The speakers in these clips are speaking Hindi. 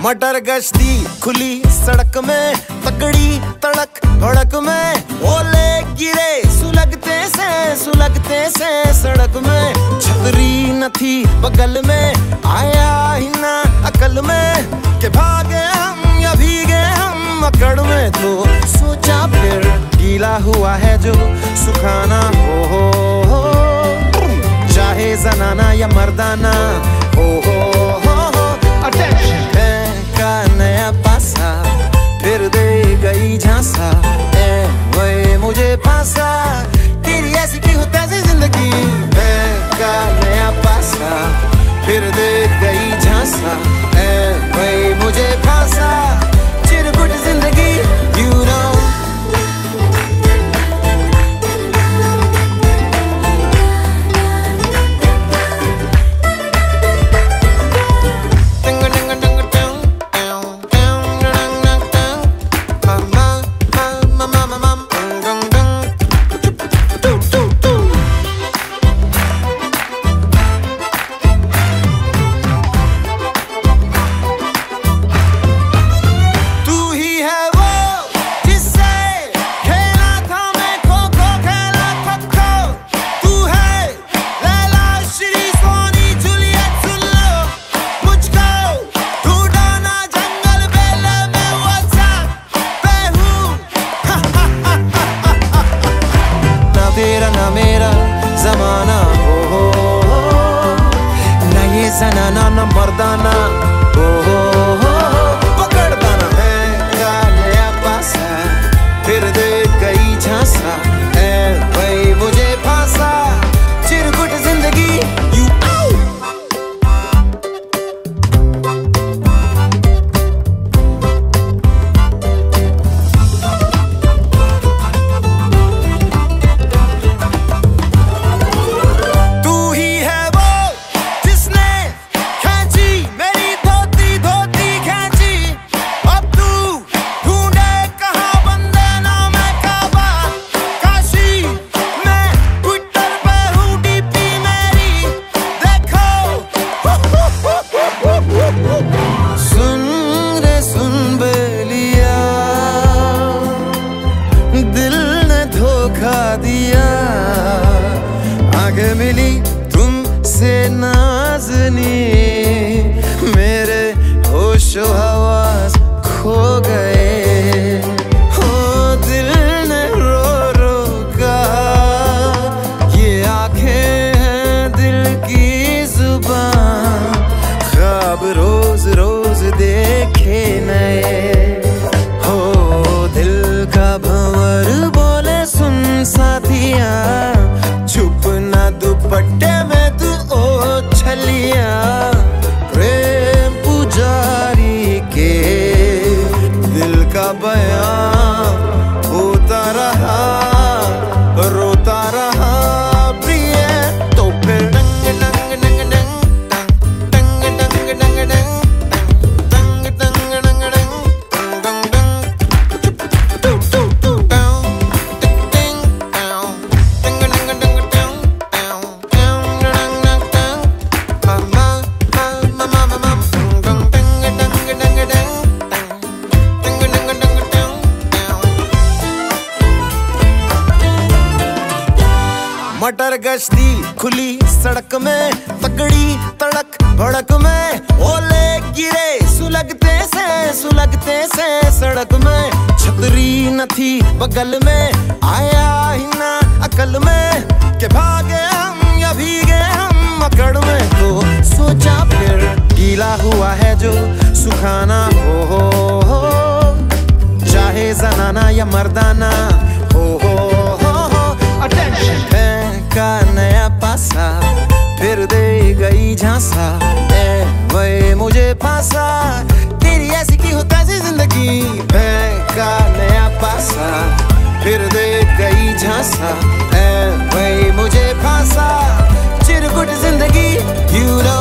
मटर गश्ती खुली सड़क में, तगड़ी तड़क भड़क में, ओले गिरे सुलगते से सड़क में। छतरी न थी बगल में, आया ही ना अकल में कि भागे हम या भीगे हम अकड़ में। तो सोचा फिर गीला हुआ है जो सुखाना हो, चाहे जनाना या मर्दाना हो। का नया पासा फिर दे गई झांसा, वही मुझे फांसा। तेरी ऐसी की होता है जिंदगी, का नया पासा फिर दे गई झांसा, वही मुझे फांसा। चिरकुट जिंदगी you know। तेरा ना मेरा जमाना हो, ना ये जनाना ना मर्दाना हो। पकड़ता ना है का नया पासा फिर दे गई झांसा, वही मुझे फांसा। चिरकुट जिंदगी you दिया। आगे मिली तुमसे नाज़नी, मेरे होशो हवास खो गए। हो दिल ने रो रो कहा, ये आंखें हैं दिल की जुबान। ख्वाब रोज रोज देखे नए, हो दिल का भंवर बोले सुन साथिया। छुप ना दुपट्टे में तू ओ छलिया, प्रेम पुजारी के दिल का बयां होता रहा, रोता रहा प्रिय। तो फिर डंग डंग डंग डंग डंग डंग डंग डंग डंग डंग डंग डंग मटर गश्ती खुली सड़क में, तगड़ी तड़क भड़क में, ओले गिरे सुलगते से सड़क में। छतरी न थी बगल में, आया ही ना अकल में कि भागे हम या भीगे हम अकड़ में। तो सोचा फिर गीला हुआ है जो सुखाना हो, चाहे जनाना या मर्दाना हो। का नया पासा फिर दे गई झांसा, वही मुझे फांसा। तेरी ऐसी की होता है जिंदगी, का नया पासा फिर दे गई झांसा, वही मुझे फांसा। चिरकुट जिंदगी you know।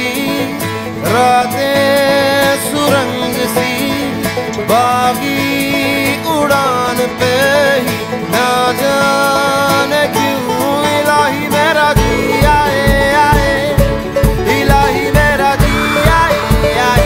सी, रातें सुरंग सी, बागी उड़ान पे ही ना जाने क्यों इलाही मेरा जी आए आए, इलाही मेरा जी आए आए।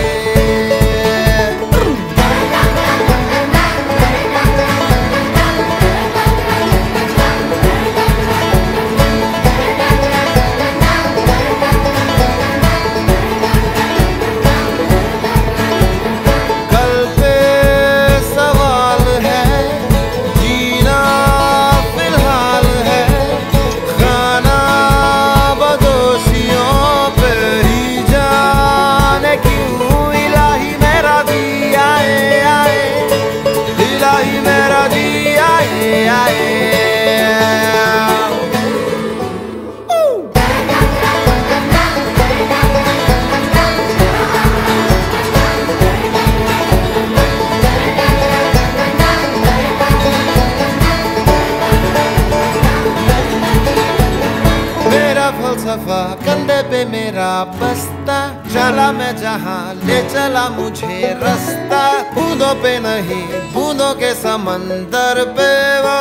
फलसफा कंधे पे मेरा बस्ता, चला मैं जहाँ ले चला मुझे रास्ता, बूंदों पे नहीं बूंदों के समंदर पे। वो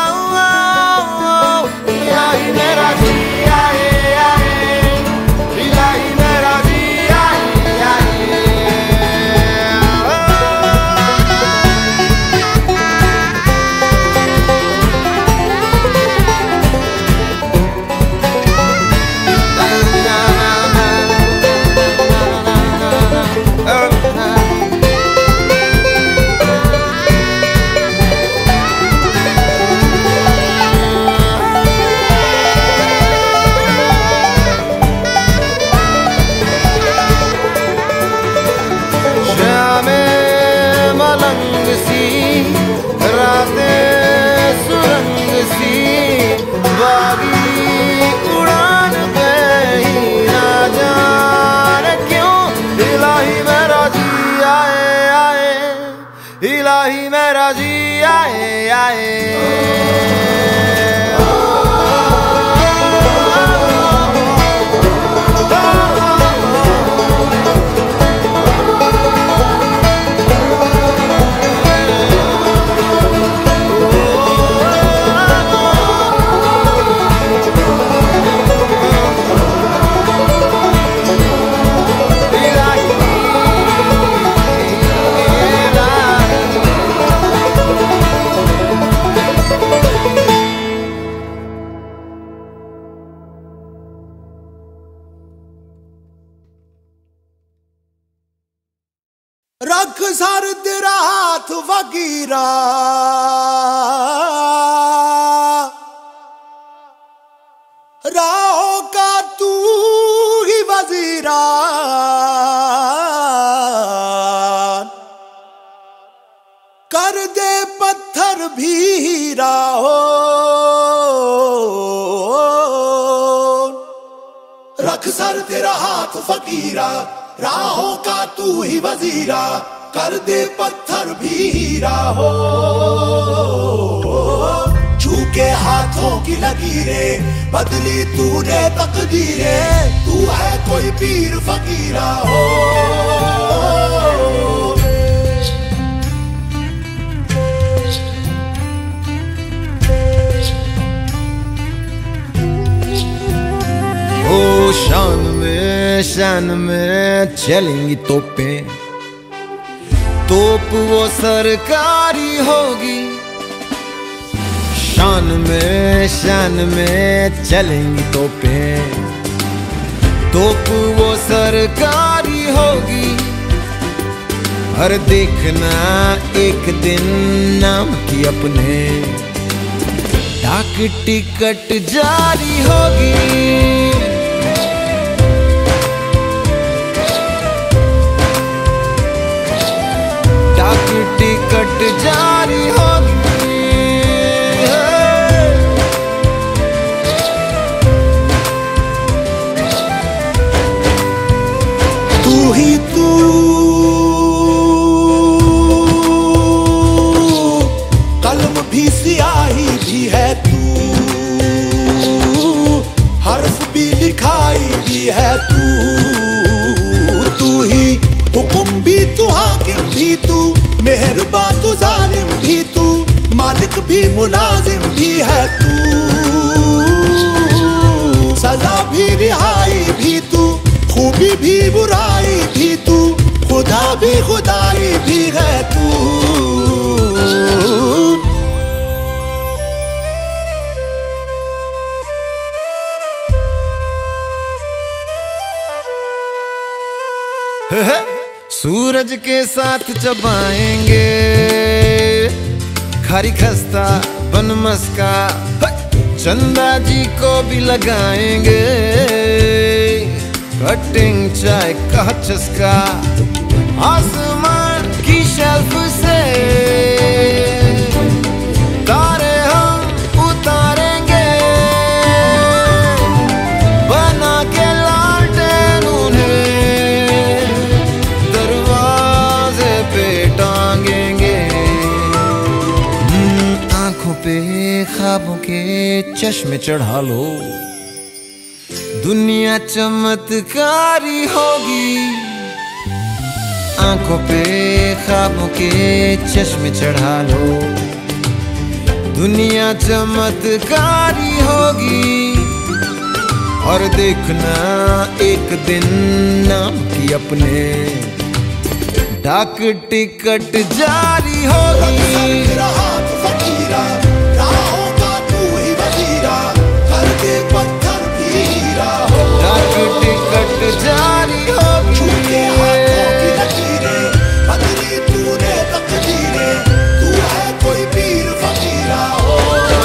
इलाही मेरा जी आए आए, इलाही मेरा जी आए आए। मलंग सी, रातें सुरंग सी, बागी उड़ान पे ही ना जाने क्यों इलाही मेरा जी आए आए, इलाही मेरा जी आए आए। रख सर तेरा हाथ फकीरा, राहों का तू ही वजीरा, कर दे पत्थर भी हीरा हो। रख सर तेरा हाथ फकीरा, राहों का तू ही वजीरा, कर दे पत्थर भी हीरा हो। झुके हाथों की लकीरें बदली तूने तकदीरें, तू है कोई पीर फकीरा हो। ओ शान में चलेंगी तोपें, तोप वो सरकारी होगी। शान में चलेंगी तोपें, तोप वो सरकारी होगी। हर देखना एक दिन नाम की अपने डाक टिकट जारी होगी। टिकट जारी होगी। तू ही तू कलम भी सियाही भी है तू, हर्फ भी लिखाई भी है तू। भी मुलाजिम भी है तू, सजा भी रिहाई भी तू, खूबी भी बुराई भी तू, खुदा भी खुदाई भी है तू। सूरज के साथ चबाएंगे खारी खस्ता बन मस्का, चंदा जी को भी लगाएंगे कटिंग चाय का चस्का। आसमान की शेल्फ से तारे हम उतारेंगे, बना के लालटेन उन्हें दरवाजे पे टांगेंगे। आंखों पे ख्वाबों के चश्मे चढ़ा लो, दुनिया चमत्कारी होगी। आंखों पे ख्वाबों के चश्मे चढ़ा लो, दुनिया चमत्कारी होगी। और देखना एक दिन नाम की अपने डाक टिकट जारी होगी। डाक टिकट जारी होगी। कोई पीर फकीरा हो,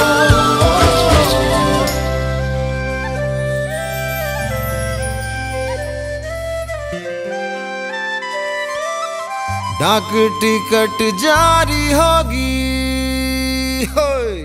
डाक टिकट जारी होगी। होय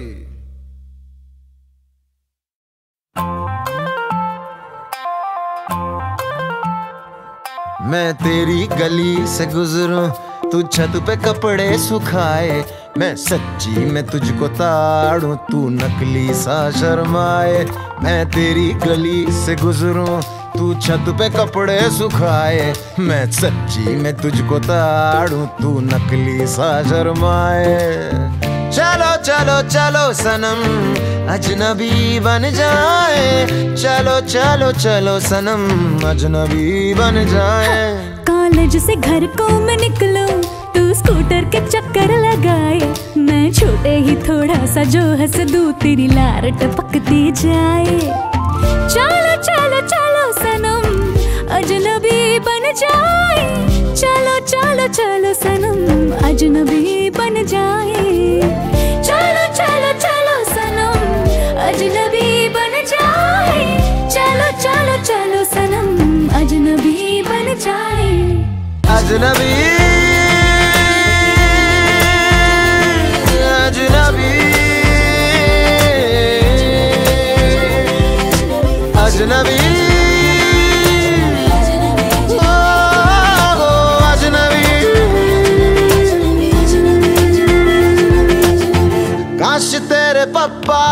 मैं तेरी गली से गुजरूं, तू छत पे कपड़े सुखाए, मैं सच्ची में तुझको ताड़ूं, तू नकली सा शर्माए। मैं तेरी गली से गुजरूं, तू छत पे कपड़े सुखाए, मैं सच्ची में तुझको ताड़ूं, तू नकली सा शर्माए। चलो चलो चलो सनम अजनबी बन जाए, चलो चलो चलो सनम अजनबी बन जाए। कॉलेज से घर को मैं निकलूं, तू स्कूटर के चक्कर लगाए, मैं छोटे ही थोड़ा सा जो हंस दूं, तेरी लार टपकती जाए। चलो चलो चलो सनम अजनबी बन जाए, चलो चलो चलो सनम अजनबी बन जाए। चलो चलो चलो सनम अजनबी बन जाए, चलो चलो चलो सनम अजनबी बन जाए। अजनबी अजनबी अजनबी काश तेरे पप्पा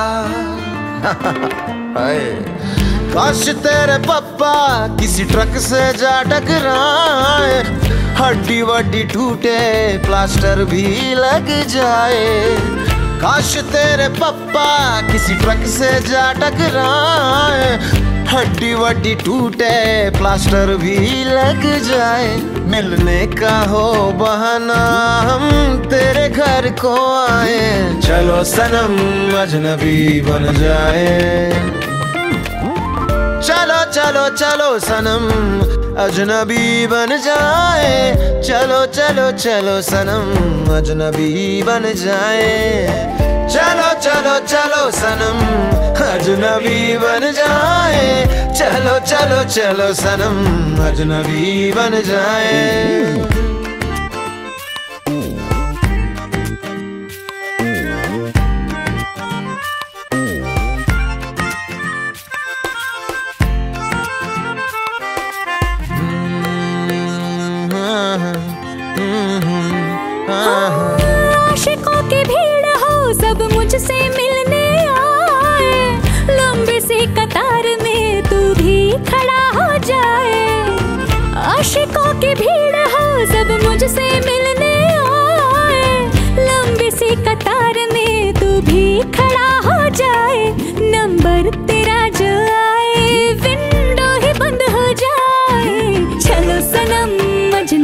काश तेरे पप्पा किसी ट्रक से जा टकराए, हड्डी वड्डी टूटे प्लास्टर भी लग जाए। काश तेरे पप्पा किसी ट्रक से जा टकराए, हड्डी वड्डी टूटे प्लास्टर भी लग जाए। मिलने का हो बहाना हम तेरे घर को आए, चलो सनम अजनबी बन जाए। चलो चलो चलो सनम अजनबी बन जाए, चलो चलो चलो सनम अजनबी बन जाए। चलो चलो चलो सनम अजनबी बन जाए, चलो चलो चलो सनम अजनबी बन जाए। आशिकों की भीड़ हो सब मुझसे मिलने आए, लंबी सी कतार में तू भी खड़ा हो जाए। आशिकों की भीड़ हो सब मुझसे मिलने आए, लंबी सी कतार में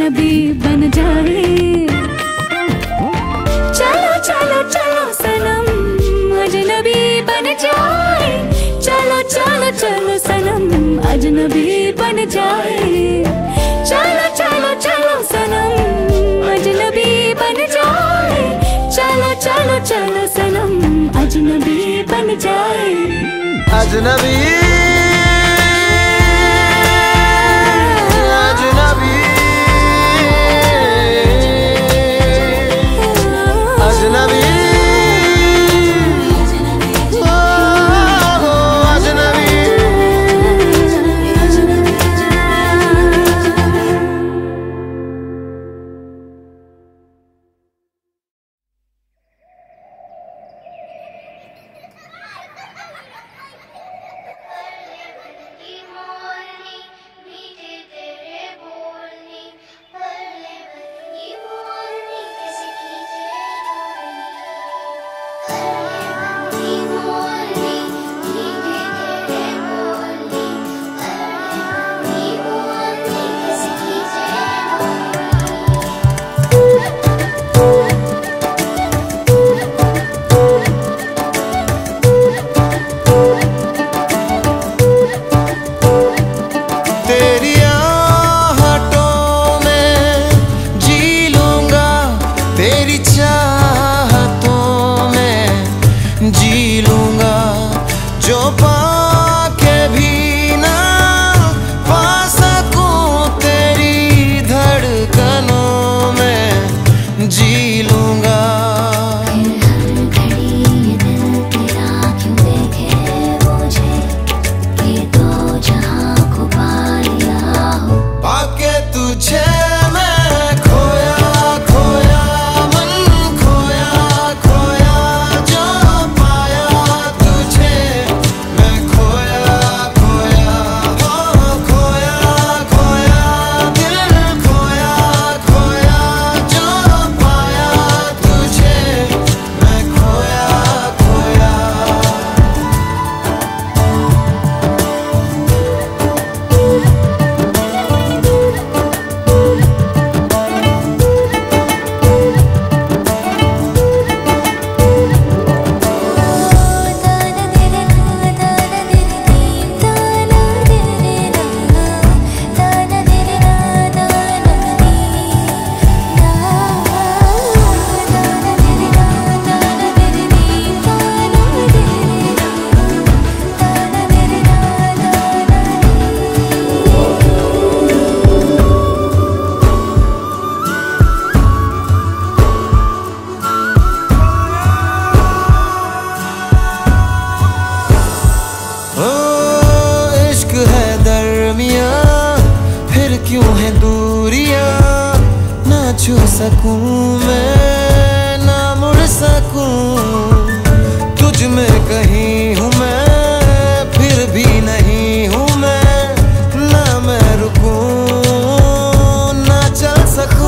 अजनबी बन जाए। चलो चलो चलो सनम अजनबी बन जाए। चलो चलो चलो सनम अजनबी बन जाए। चलो चलो चलो सनम अजनबी बन जाए। चलो चलो चलो सनम अजनबी बन जाए। अजनबी अजनबी अजनबी छू सकूं मैं ना मुड़ सकूं, तुझ में कहीं हूँ मैं फिर भी नहीं हूँ मैं, ना मैं रुकूं ना चल सकूं।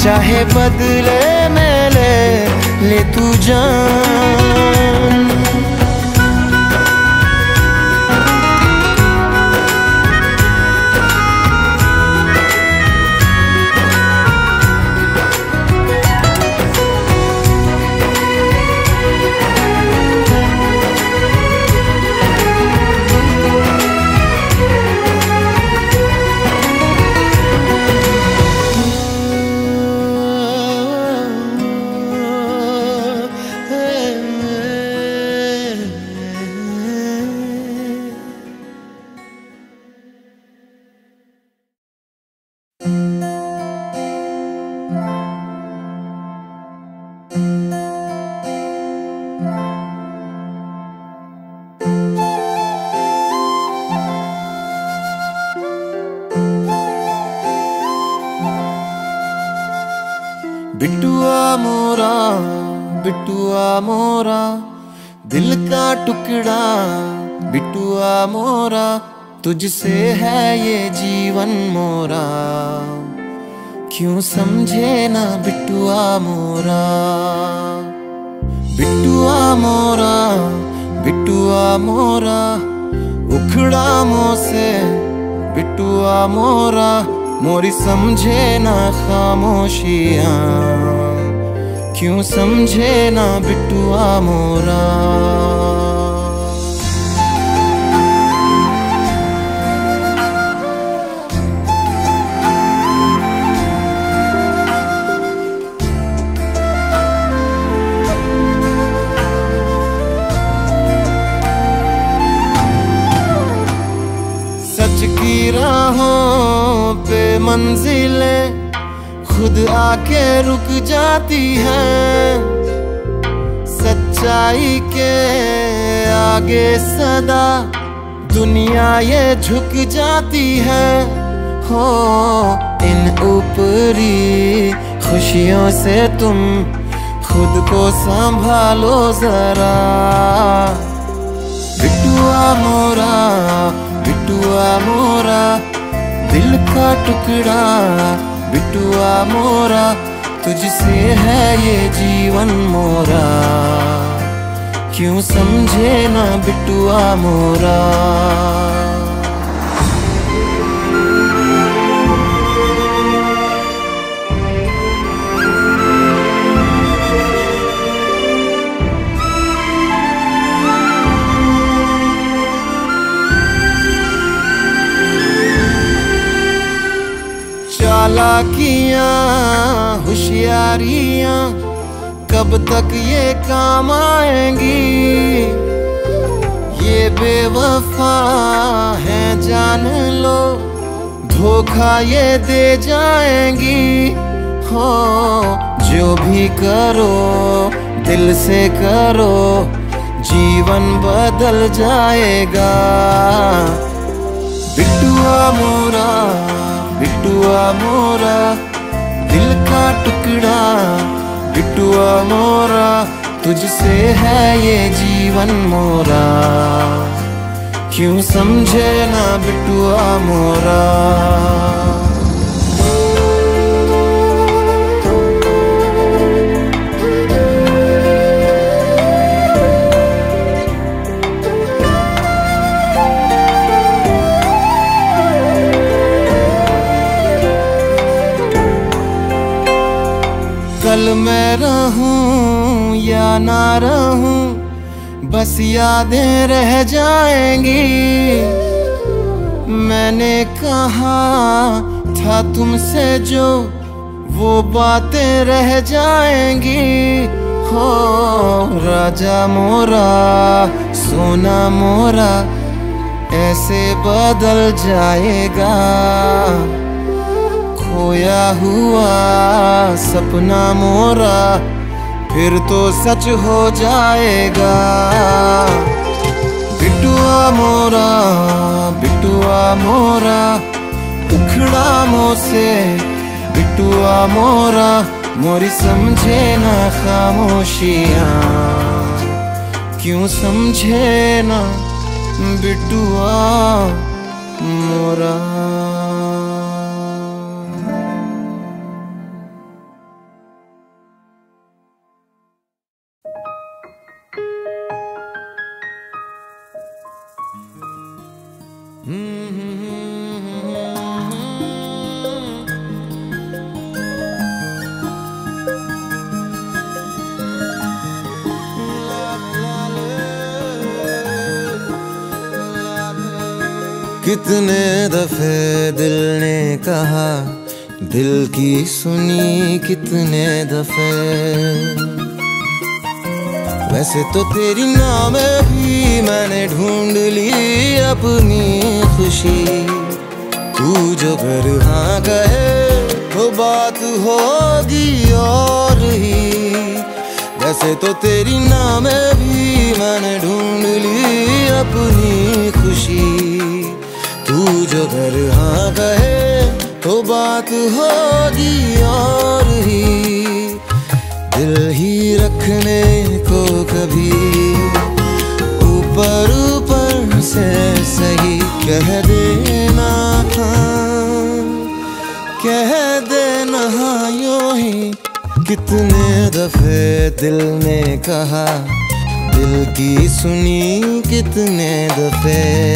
चाहे बदले में ले तू जान। बिटुआ मोरा, बिटुआ मोरा, दिल का टुकड़ा, बिटुआ मोरा, तुझसे है ये जीवन मोरा, क्यों समझे ना बिटुआ मोरा। बिटुआ मोरा, बिटुआ मोरा, उखड़ा मुँह से बिटुआ मोरा, मोरी समझे ना खामोशियाँ, क्यों समझे ना बिटुआ मोरा। सच की राहों पे मंजिलें खुद आके रुक जाती हैं, सच्चाई के आगे सदा दुनिया ये झुक जाती है। हो इन ऊपरी खुशियों से तुम खुद को संभालो जरा। बिटुआ मोरा, बिटुआ मोरा, दिल का टुकड़ा, बिटुआ मोरा, तुझसे है ये जीवन मोरा, क्यों समझे ना बिटुआ मोरा। चालाकियाँ होशियारियाँ कब तक ये काम आएंगी, ये बेवफा है जान लो, धोखा ये दे जाएंगी। हो जो भी करो दिल से करो, जीवन बदल जाएगा। बिटुआ मोरा, बिटुआ मोरा, दिल का टुकड़ा, बिटुआ मोरा, तुझसे है ये जीवन मोरा, क्यों समझे ना बिटुआ मोरा। कल मैं रहूं या ना रहूं, बस यादें रह जाएंगी। मैंने कहा था तुमसे जो, वो बातें रह जाएंगी। हो राजा मोरा, सोना मोरा, ऐसे बदल जाएगा। खोया हुआ सपना मोरा फिर तो सच हो जाएगा। बिटुआ मोरा, बिटुआ मोरा, उखड़ा मुँह से बिटुआ मोरा, मोरी समझे ना खामोशियाँ, क्यों समझे ना बिटुआ मोरा। कितने दफे दिल ने कहा, दिल की सुनी कितने दफे। वैसे तो तेरी नाम भी मैंने ढूंढ ली अपनी खुशी, तू जो घर हाँ कहे तो बात होगी और ही। वैसे तो तेरी नाम भी मैंने ढूंढ ली अपनी खुशी, तू जो घर हाँ कहे तो बात होगी और ही। दिल ही रखने को कभी ऊपर ऊपर से सही कह देना, कह देना यूं ही। कितने दफे दिल ने कहा, दिल की सुनी कितने दफे।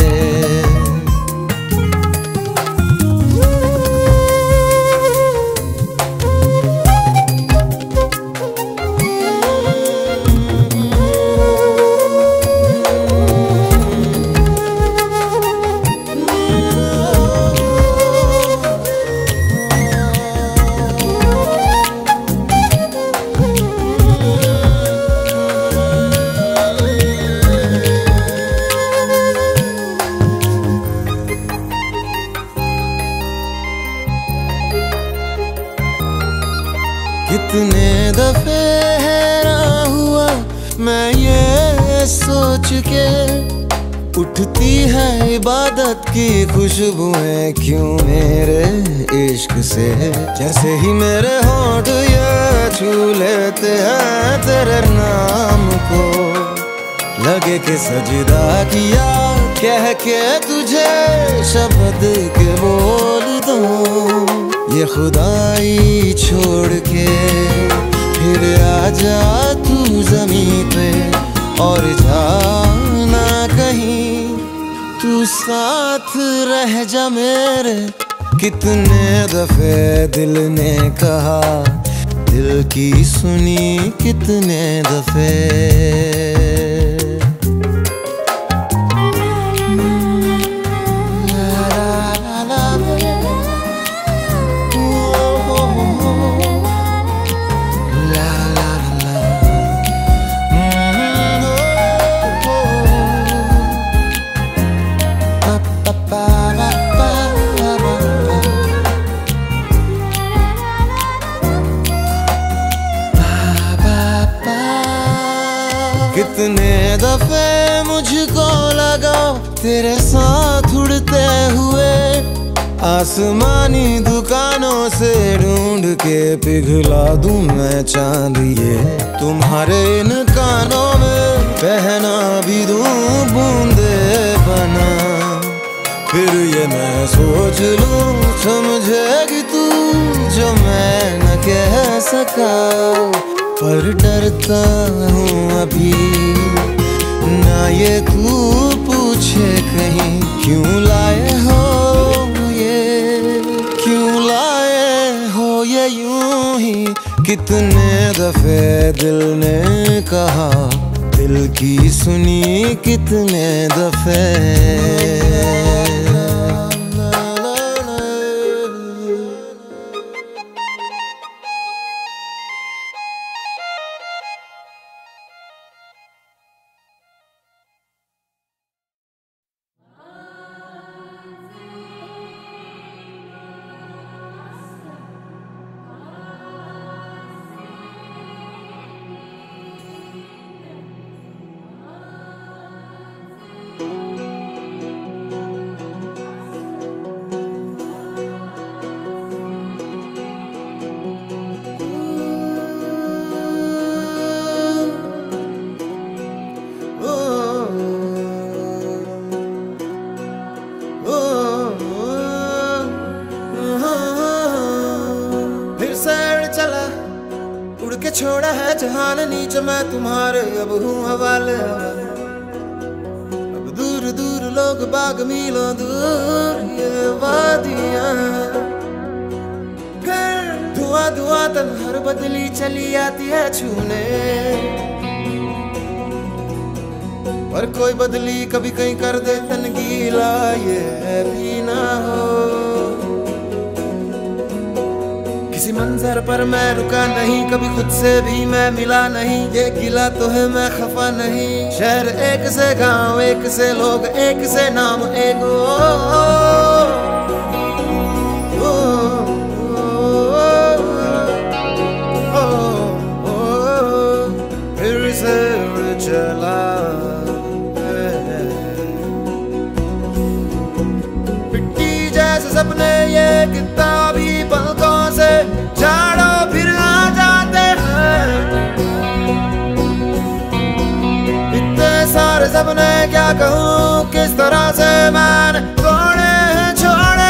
कितने दफे हैरान हुआ मैं ये सोच के, उठती है इबादत की खुशबुएं क्यों मेरे इश्क से। जैसे ही मेरे होंठ ये छू लेते हैं तेरे नाम को, लगे कि सजदा किया कह के तुझे शब्द के बोल दूं। ये खुदाई छोड़ के फिर आजा तू ज़मीं पे और जाना कहीं, तू साथ रह जा मेरे। कितने दफे दिल ने कहा, दिल की सुनी कितने दफे। कितने दफे मुझको लगा तेरे साथ उड़ते हुए, आसमानी दुकानों से ढूंढ के पिघला दूं मैं चांदिए। तुम्हारे इन कानों में पहना भी दूं बूंदे बना, फिर ये मैं सोच लूं समझेगी तू जो मैं न कह सका। पर डरता हूँ अभी ना ये तू पूछे कहीं, क्यों लाए हो ये, क्यों लाए हो ये यूं ही। कितने दफे दिल ने कहा, दिल की सुनी कितने दफे। छोड़ा है जहान नीचे मैं तुम्हारे अब हूँ हवाले। अब दूर दूर लोग बाग मीलों दूर ये वादियाँ, फिर धुआं धुआं तन्हार बदली चली आती है छूने। पर कोई बदली कभी कहीं कर दे तन गीला, ये भी ना हो। किसी मंजर पर मैं रुका नहीं, कभी खुद से भी मैं मिला नहीं, ये गिला तो है मैं खफा नहीं। शहर एक से गांव, एक से लोग, एक से नाम, एक फिर से चला पिट्टी जैसे सपने ये किताबी पलकों से झाड़ो फिर आ जाते हैं। इतने सारे सपने क्या कहूँ, किस तरह से मैंने तोड़े हैं, छोड़े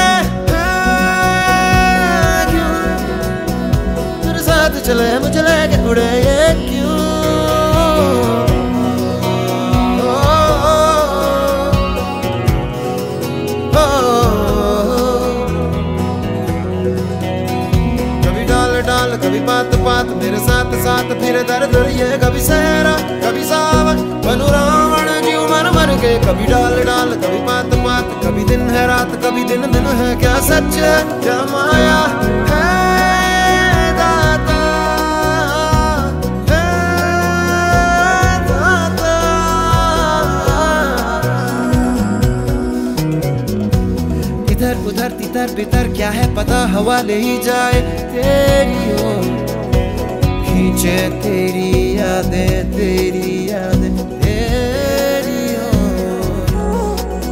हैं क्यों। तेरे साथ चले मुझे लेके उड़े ये क्यों। कभी बात बात मेरे साथ साथ फिर दर्द ये, कभी सहरा कभी सावन बनू रावण जीव मर मर के। कभी डाल डाल कभी बात बात, कभी दिन है रात कभी दिन दिन है, क्या सच है क्या माया है दाता, है दाता। इधर उधर तितर बितर क्या है पता, हवा ले ही जाए तेरी ओर, खींचे तेरी यादें, तेरी यादें तेरी ओर।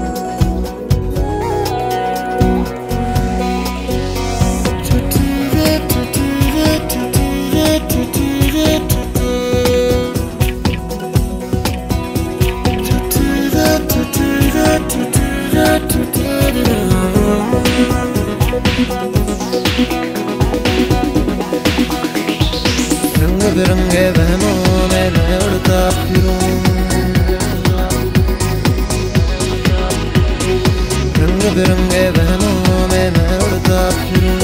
रंग बिरंगे वहमों में मैं उड़ता फिरूं, रंग बिरंगे वहमों में मैं उड़ता फिरूं।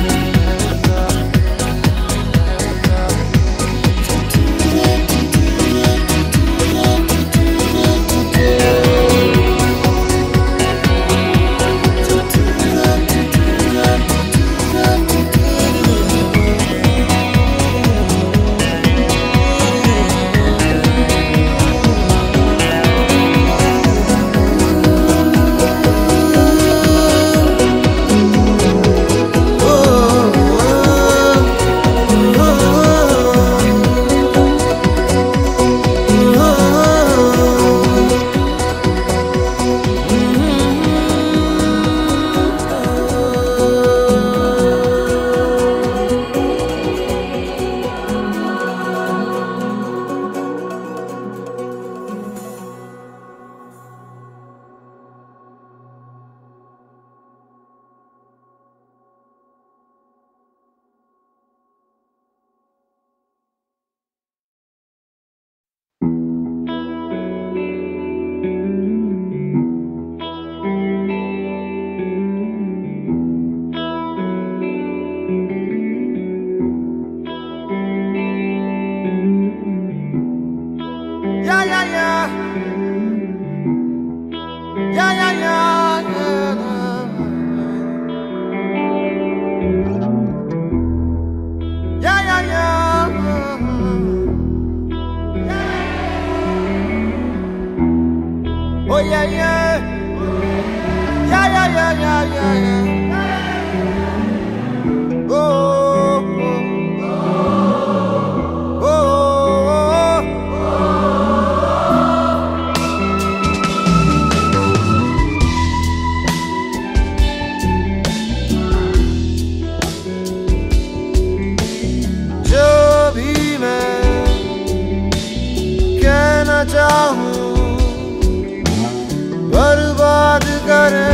बर्बाद करे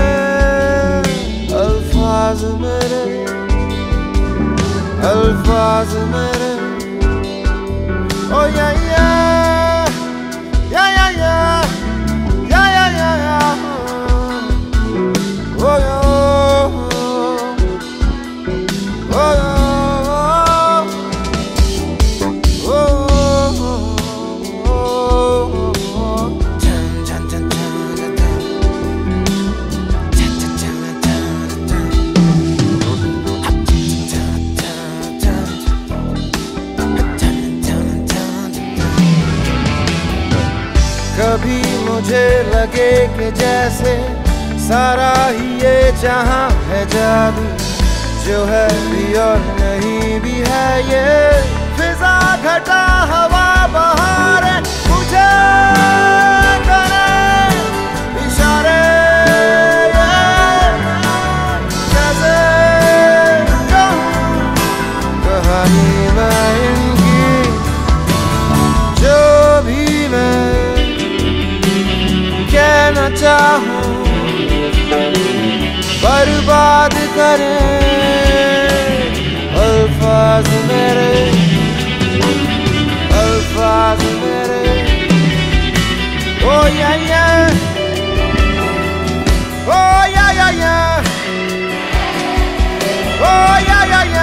अल्फाज मेरे, अल्फाज मेरे। ओ या या या या या या या या या ओ या ओ या मुझे लगे कि जैसे सारा ही ये जहां है जादू, जो है भी और नहीं भी है ये फिजा घटा हवा बहार है, मुझे करे इशारे जैसे कहूं कहानी मैं इनकी, जो भी मैं कहना चाहूं बर्बाद करें अल्फाज मेरे, अल्फाज मेरे। ओ या या, ओ या या, ओ या या।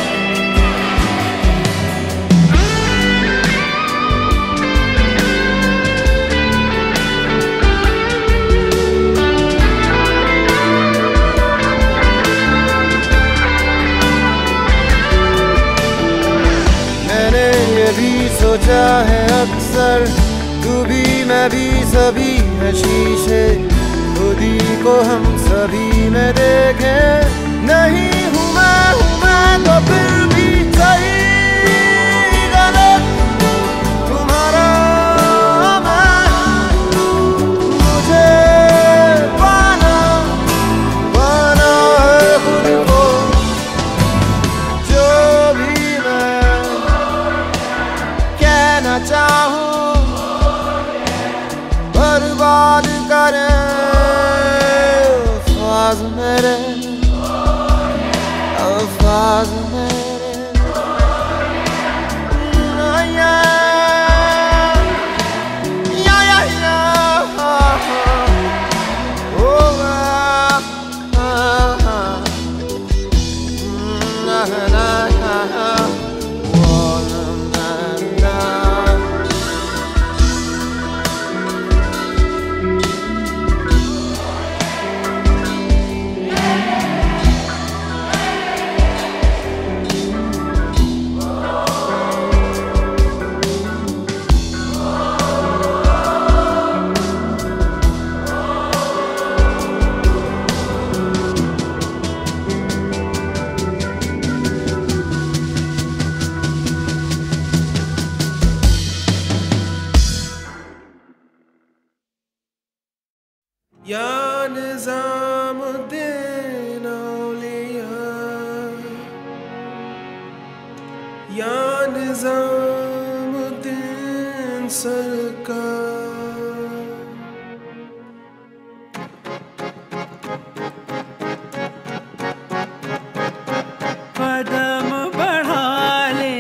सोचा है अक्सर तू भी मैं भी सभी है शीशे, खुद ही को हम सभी में देखे, नहीं हूँ मैं तो फिर भी सही गलत तुम्हारा मैं, मुझे पाना है खुद को, जो भी मैं कहना चाहूं बर्बाद करें अल्फाज मेरे, अल्फाज मेरे। या निज़ामुद्दीन औलिया, या निज़ामुद्दीन सरकार, कदम बढ़ा ले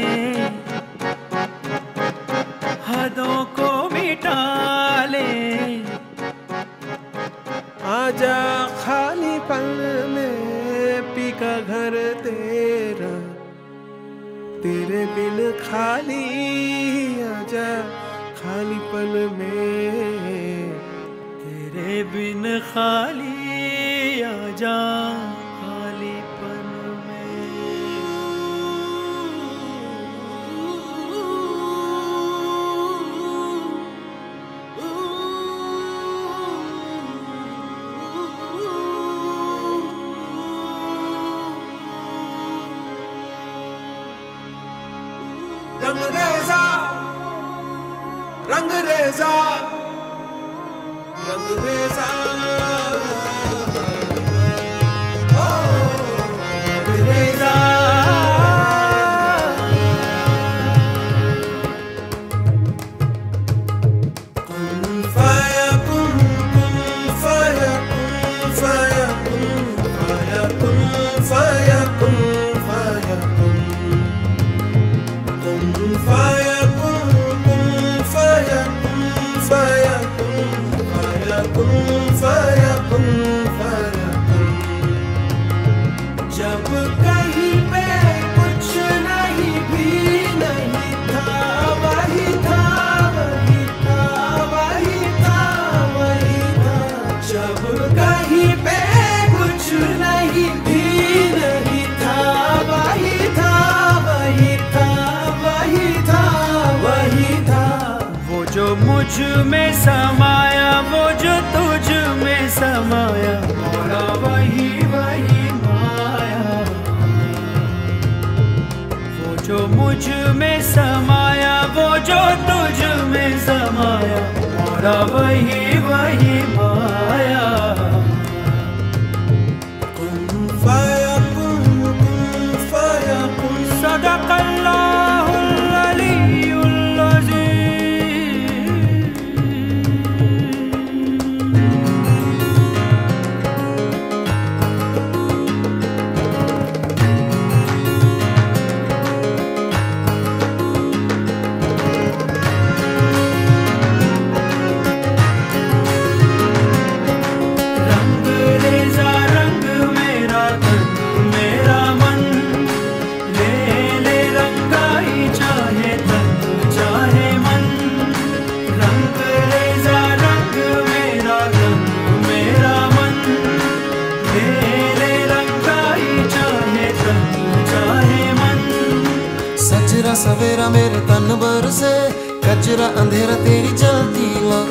हदों को मिटा ले, आजा खाली पल में पीका घर तेरा, तेरे बिन खाली आजा खाली पल में, तेरे बिन खाली आजा खाली पल में। रंगरेज़ा रंगरेज़ा रंगरेज़ा रंगरेज़ा, कुन फयकुन कुन फयकुन फयकुन फयकुन फयकुन फयकुन, कुन फयकुन कुन फयकुन फयकुन फयकुन फयकुन फयकुन। जब कहीं पे कुछ नहीं भी नहीं था, वही था वही था वही था वही था, जब कहीं पे कुछ नहीं भी नहीं था, वही था वही था वही था वही था, वो जो मुझ में समाया जो तुझ में समाया मौला वही वही माया। वो जो मुझ में समाया वो जो तुझ में समाया मौला वही वही माया। सदक़ल्लाहुल अलीयुल अज़ीम। रंग रेज़ा रंग मेरा तन मेरा मन, ले ले रंगाई चाहे तन चाहे मन। रंग रेज़ा रंग मेरा तन मेरा मन, ले ले रंगाई चाहे तन चाहे मन। सजरा सवेरा मेरे तन भर से, कचरा अंधेरा तेरी जलती ला।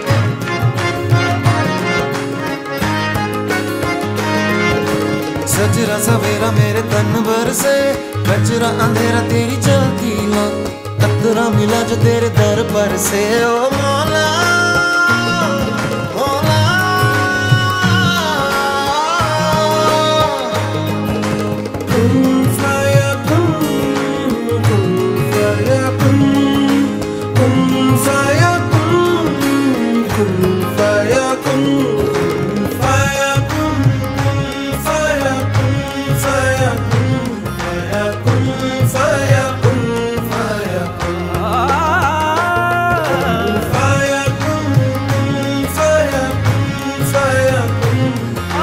सजरा सवेरा मेरे तन भर से, कचरा अंधेरा तेरी जलती ला। कतरा मिला जो तेरे दर पर से, ओ मौला मौला। कुन फयकुन, कुन फयकुन, कुन फयकुन, कुन फयकुन, कुन फयकुन, कुन फयकुन, फयकुन, फयकुन, फयकुन, फयकुन, फयकुन, फयकुन,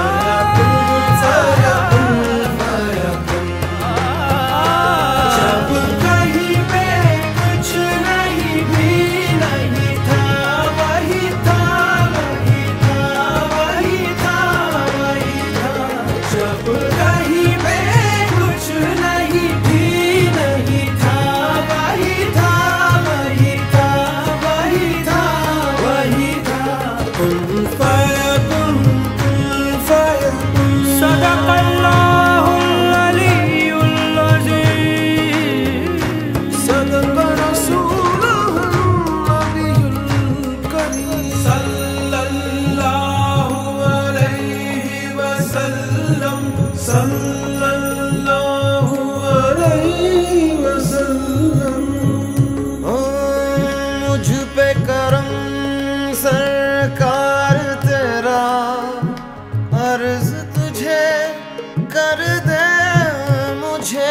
जब कहीं पे कुछ नहीं भी नहीं था, वही था वही था वही था वही था। जब कहीं पे कुछ नहीं भी नहीं था, वही था वही था वही था वही था। कुन फयकुन, कुन फयकुन। सदक़ल्लाहुल अलीयुल अज़ीम। सदक़ रसूलुहुल नबियुल करीम। सल्लल्लाहु अलैहि वसल्लम, सल्लल्लाहु अलैहि वसल्लम। ओ मुझ पे करम सरकार तेरा, अर्ज तुझे कर दे मुझे,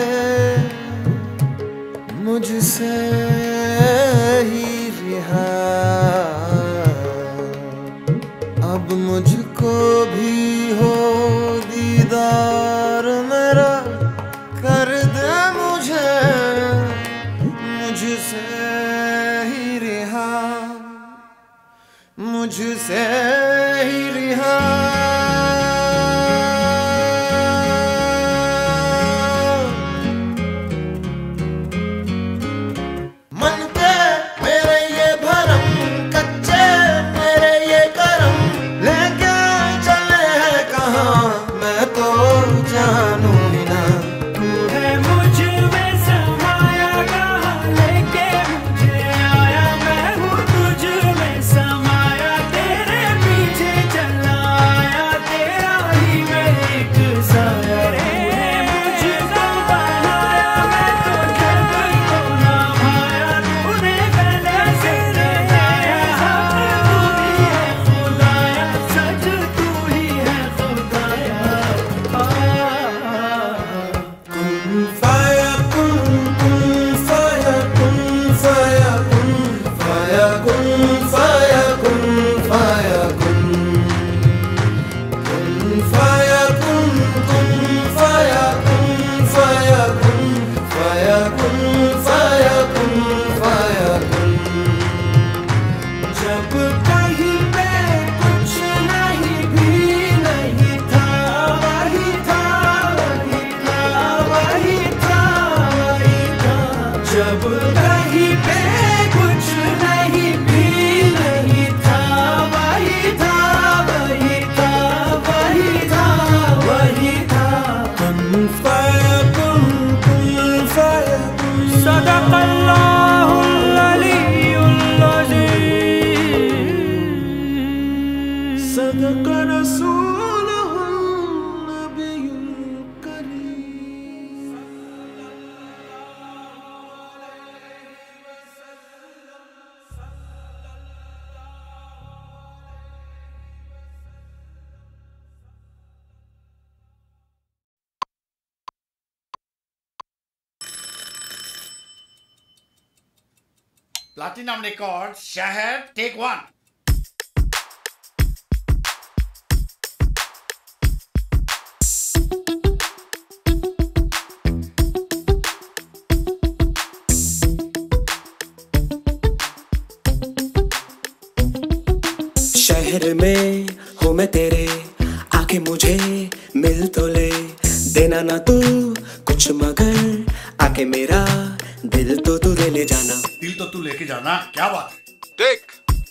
मुझसे ही रिहा। अब मुझको भी हो दीदार मेरा, कर दे मुझे, मुझसे ही रिहा, मुझसे ही रिहा। मन के मेरे ये भरम, कच्चे मेरे ये करम, लेके चले हैं कहाँ मैं तो जानू ही ना। है मुझ में समाया कहाँ लेके मुझे आया, मैं हूँ तुझ में समाया तेरे भी रसूल हम नबीयुल करीम। Platinum Records, Shahar, take one. शहर में हूँ मैं तेरे, आके मुझे मिल तो ले, देना ना तू कुछ मगर आके मेरा दिल तो तू ले जाना। दिल तो तू लेके जाना, क्या बात है। देख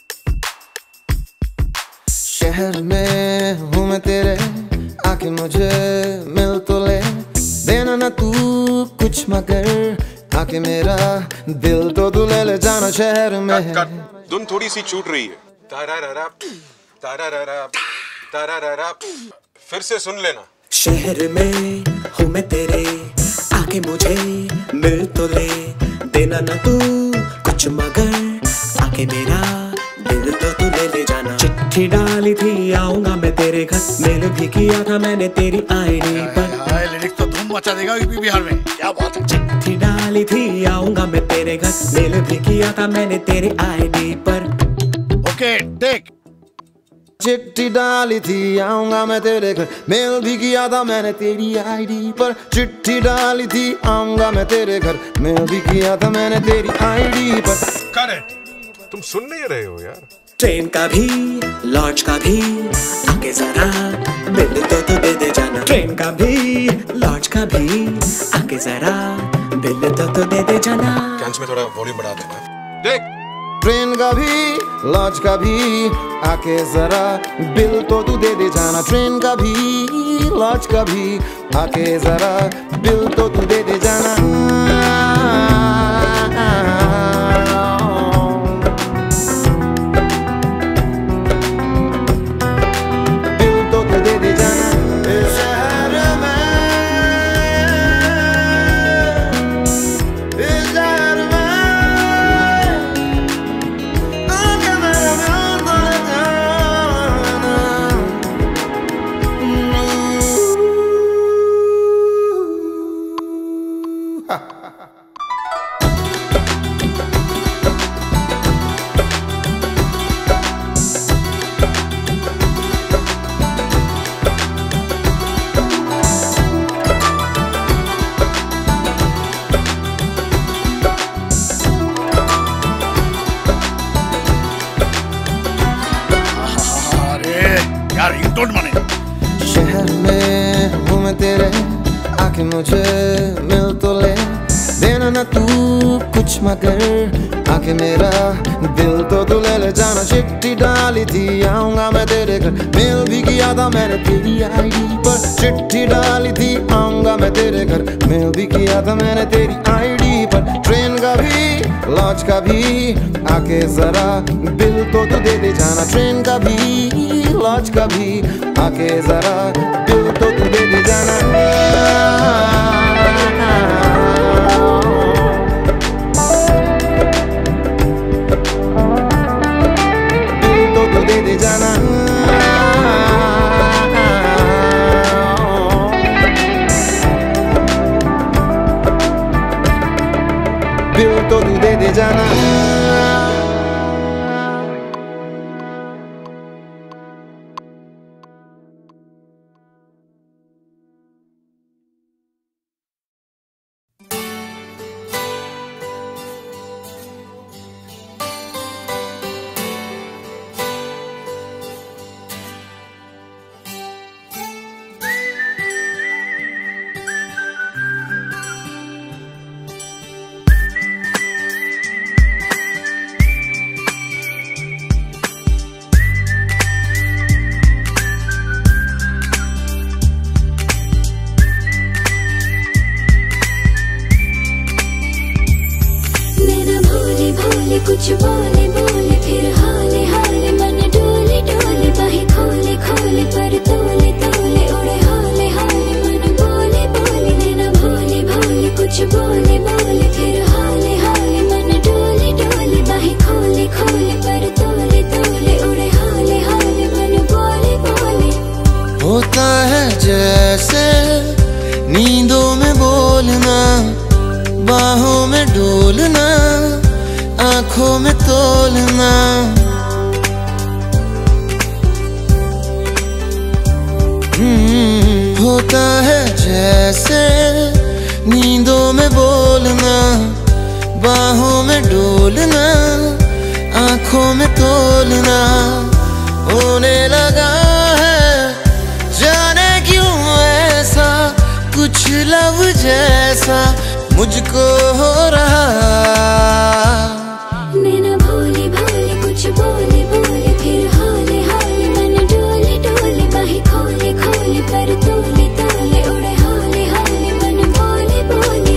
शहर में हूँ मैं तेरे, आके मुझे मिल तो ले, देना ना तू कुछ मगर आके मेरा दिल तो तू ले जाना। शहर में धुन थोड़ी सी छूट रही है। तारा फिर से सुन लेना। शहर में हूँ मैं तेरे, आके मुझे मिल तो ले, देना ना तू कुछ मगर आके मेरा दिल तो तू ले जाना। चिट्ठी डाली थी आऊंगा मैं तेरे घर, मेल भी किया था मैंने तेरी आईडी पर। लिरिक्स तो धूम मचा देगा यूपी बिहार में, क्या बात है। चिट्ठी डाली थी आऊंगा मैं तेरे घर, मेल भी किया था मैंने तेरी आईडी पर। ओके देख, चिट्ठी डाली थी आऊंगा मैं तेरे घर, मेल भी किया था मैंने तेरी आईडी पर। चिट्ठी डाली थी आऊंगा मैं तेरे घर, मेल भी किया था मैंने तेरी आईडी पर। करेक्ट, तुम सुन नहीं रहे हो यार। ट्रेन का भी लॉज का भी आके जरा बिल तो तू दे जाना। ट्रेन का भी लॉज का भी आके जरा बिल तो तू दे जाना। कैंच में थोड़ा वॉल्यूम बढ़ा देना। देख ट्रेन का भी लॉज का भी आके जरा बिल तो तू दे जाना। ट्रेन का भी लॉज का भी आके जरा बिल तो तू दे जाना। बिल तो तू दे जाना। शहर में शहर में हूँ मैं तेरे, आके मुझे मिल तो ले, देना ना तू कुछ मगर आके मेरा दिल तो तू ले जाना। चिट्ठी डाली थी आऊंगा मैं तेरे घर, मेल भी किया था मैंने तेरी आईडी पर। चिट्ठी डाली थी आऊंगा मैं तेरे घर, मेल भी किया था मैंने तेरी आईडी पर। ट्रेन का भी लॉज का भी आके जरा बिल तो तू दे जाना। ट्रेन का भी लॉज का भी आके जरा बिल तो तू दे जाना। बिल तो तू दे जाना। बिल तो तू दे जाना। कुछ बोले बोले फिर हाले हाले मन डोले डोले बाहें खोले खोले पर बाहों में डोलना, आंखों में तोलना। होता है जैसे नींदों में बोलना, बाहों में डोलना, आंखों में तोलना। होने लगा है जाने क्यों ऐसा, कुछ लव जैसा मुझको हो रहा। नैना भोले भोले कुछ बोले बोले, फिर हाले हाले मन डोले डोले, बाहें खोले खोले पर तोले तोले, उड़े हाले हाले मन बोले बोले।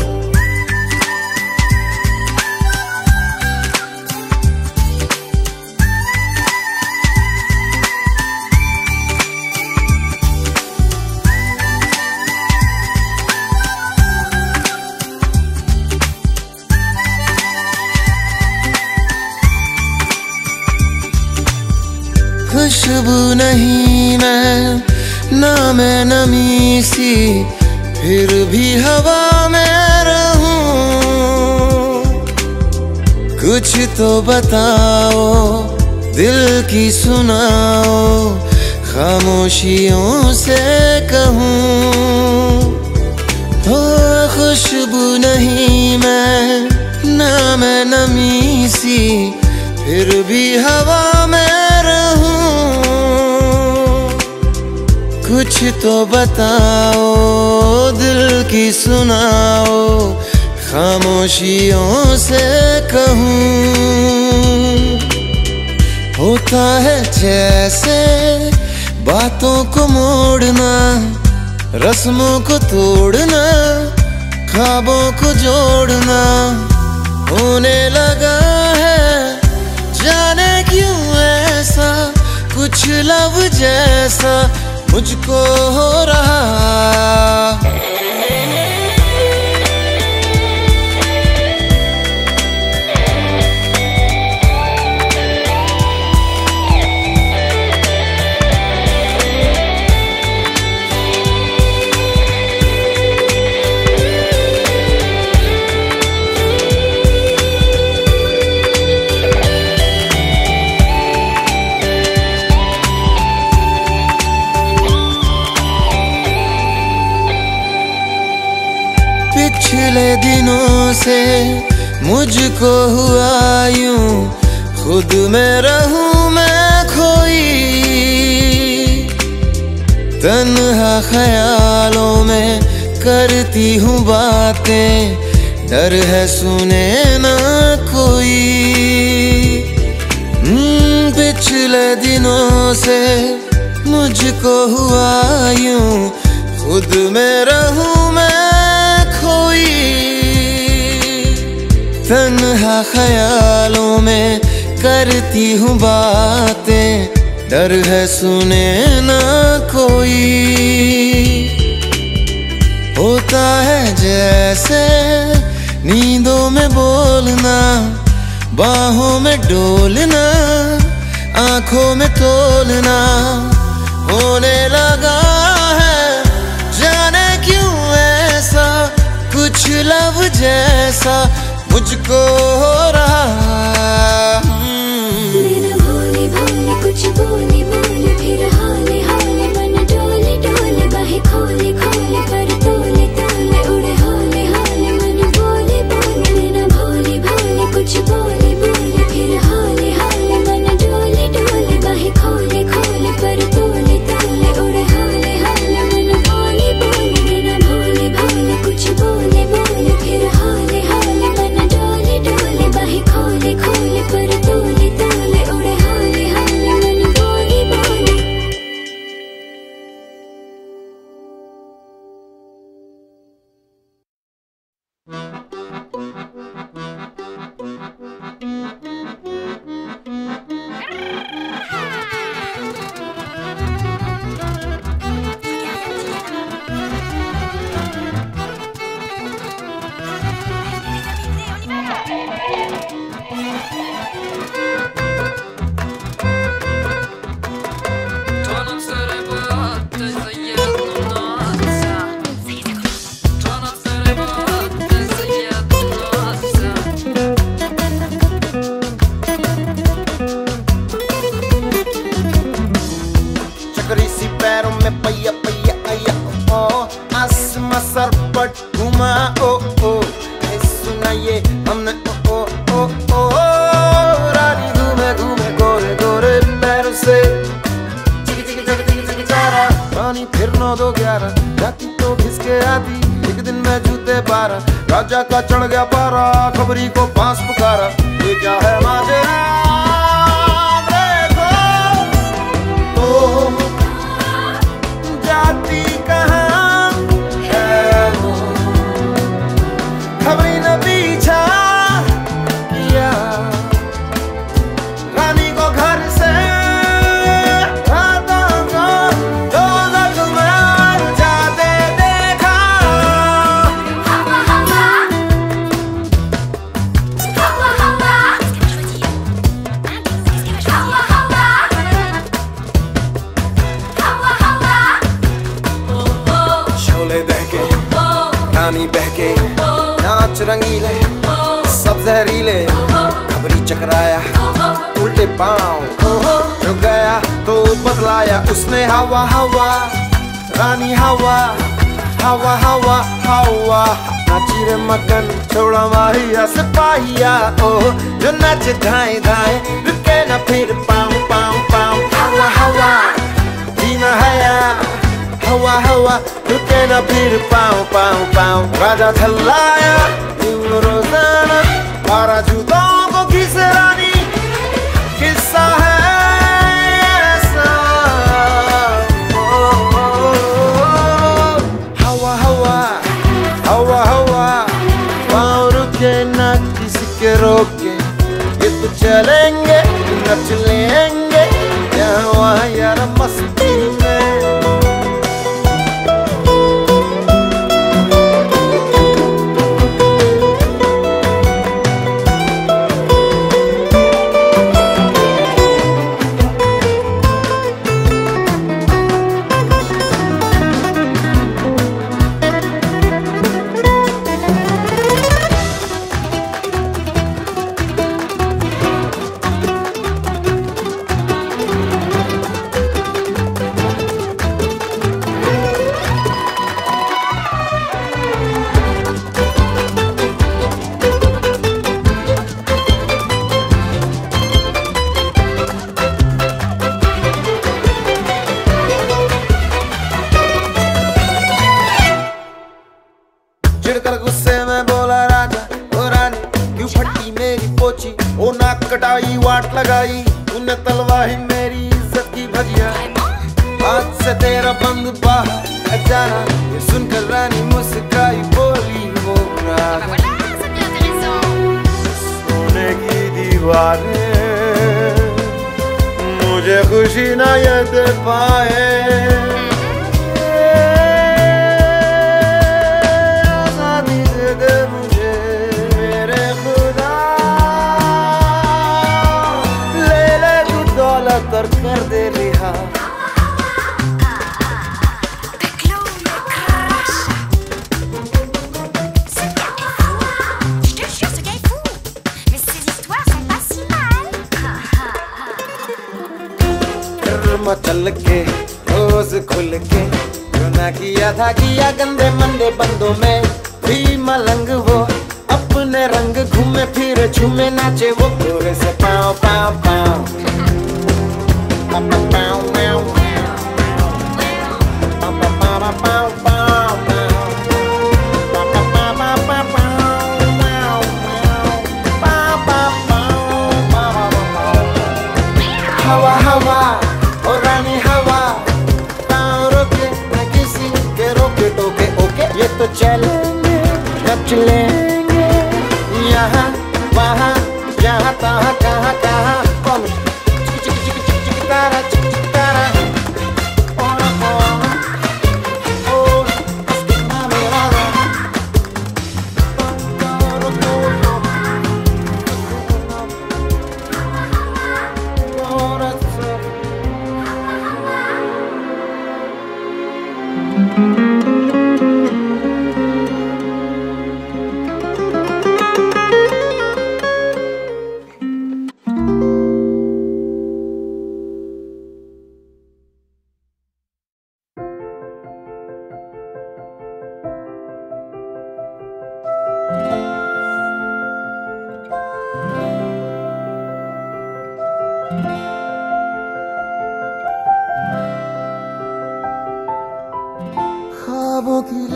खुशबू नहीं मैं, ना मैं नमी सी, फिर भी हवा में रहूं। कुछ तो बताओ, दिल की सुनाओ, खामोशियों से कहूं। हो खुशबू नहीं मैं, ना मैं नमी सी, फिर भी हवा में रहूं। कुछ तो बताओ, दिल की सुनाओ, खामोशियों से कहूं। होता है जैसे बातों को मोड़ना, रस्मों को तोड़ना, ख्वाबों को जोड़ना। होने लगा है जाने क्यों ऐसा, कुछ लव जैसा मुझको हो रहा। पिछले दिनों से मुझको हुआ यूं, खुद में रहूं मैं खोई। तन्हा ख्यालों में करती हूँ बातें, डर है सुने ना कोई। पिछले दिनों से मुझको हुआ यूं, खुद में रहूं मैं खोई। तन्हा ख्यालों में करती हूँ बातें, डर है सुने ना कोई। होता है जैसे नींदों में बोलना, बाहों में डोलना, आंखों में तोलना। होने लगा है जाने क्यों ऐसा, कुछ लव जैसा मुझको हो रहा। नैना भोले भोले कुछ बोले बोले, फिर हाले हाले मन डोले डोले, बाहें खोले खोले पर तोले तोले, उड़े हाले हाले मन बोले बोले। नैना भोले भोले कुछ बोले बोले, फिर हाले हाले मन डोले डोले, बाहें खोले खोले पर तोले तोले, उड़े हाले हाले मन बोले बोले। नैना भोले भोले कुछ बोले बोले, फिर हाले हाले मन डोले डोले, बाहें खोले खोले पर ओ ओ सुनाइए हमने ओ ओ ओ ओ रानी घूमे घूमे गोरे गोरे पैरों से चिकी चिकी चिकी चिकी चिकी चारा रानी फिर 9 2 11 जाती तो खिसके आती एक दिन में जूते 12 राजा का चढ़ गया पारा खबरी को पांच पुकारा ये क्या है माजरा देखो ओ जाती कहाँ है वो खबरी न पीछा किया रानी को घर से बहके नाच रंगीले सब जहरीले खबरी चकराया उल्टे पांव रुक गया तो बदलाया उसने हवा हवा रानी हवा हवा हवा हवा नाची रे मगन छोड़ा माहिया सिपाहिया ओ जो नाचे धाए धाए रुके ना फिर पाँव पाँव पाँव हवा हवा जीना है हवा हवा रुके ना फिर पाँव पाँव पाँव राजा थल्लाया रोजाना 12 जूतों को घिसे रानी किस्सा है ऐसा हवा हवा हवा हवा पाँव रुके ना किसी के रोके ये तो चलेंगे नच लेंगे यहाँ वहाँ यार मस्ती में चिढ़कर गुस्से में बोला राजा ओ रानी क्यों फटी मेरी पोची ओ नाक कटाई वाट लगाई तूने तलवाही मेरी इज्जत की भजिया आज से तेरा बंद बाहर जाना ये सुनकर रानी मुस्काई बोली वो सोने की दीवारें मुझे खुशी ना ये दे पाए कर दे रिहा मचल के रोज खुल के जो ना किया था किया गंदे मंदे बंदों में भी मलंग वो अपने रंग घूमे फिरे झूमे नाचे वो पूरे से पाँव पाँव पाँव हवा हवा और रानी हवा पाँव रोके न किसी के रोके टोके ओके ये तो चलेंगे नच लेंगे यहाँ वहाँ जहाँ तहाँ कहाँ कहाँ कौन तारा तारा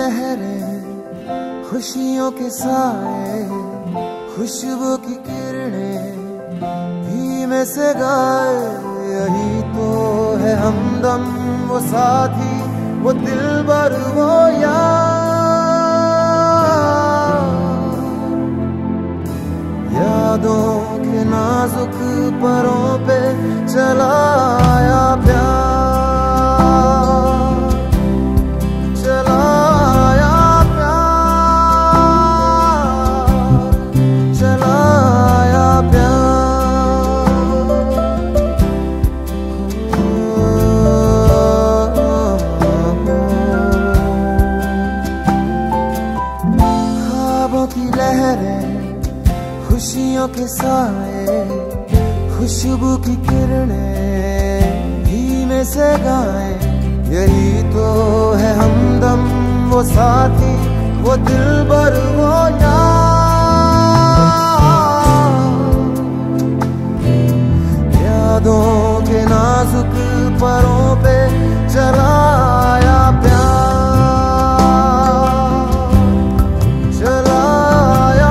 लहरें, खुशियों के साए, खुशबू की किरणें धीमे से गाए। यही तो है हमदम, वो साथी, वो दिलबर, वो यार। यादों के नाजुक परों पे चलाया प्यार, चलाया प्यार, चलाया प्यार। ख्वाबों की लहरें, खुशियों के साए, खुशबू की किरणें धीमे से गाए। यही तो है हमदम, वो साथी, वो दिलबर, वो यार। यादों के नाजुक परों पे चलाया प्यार, चलाया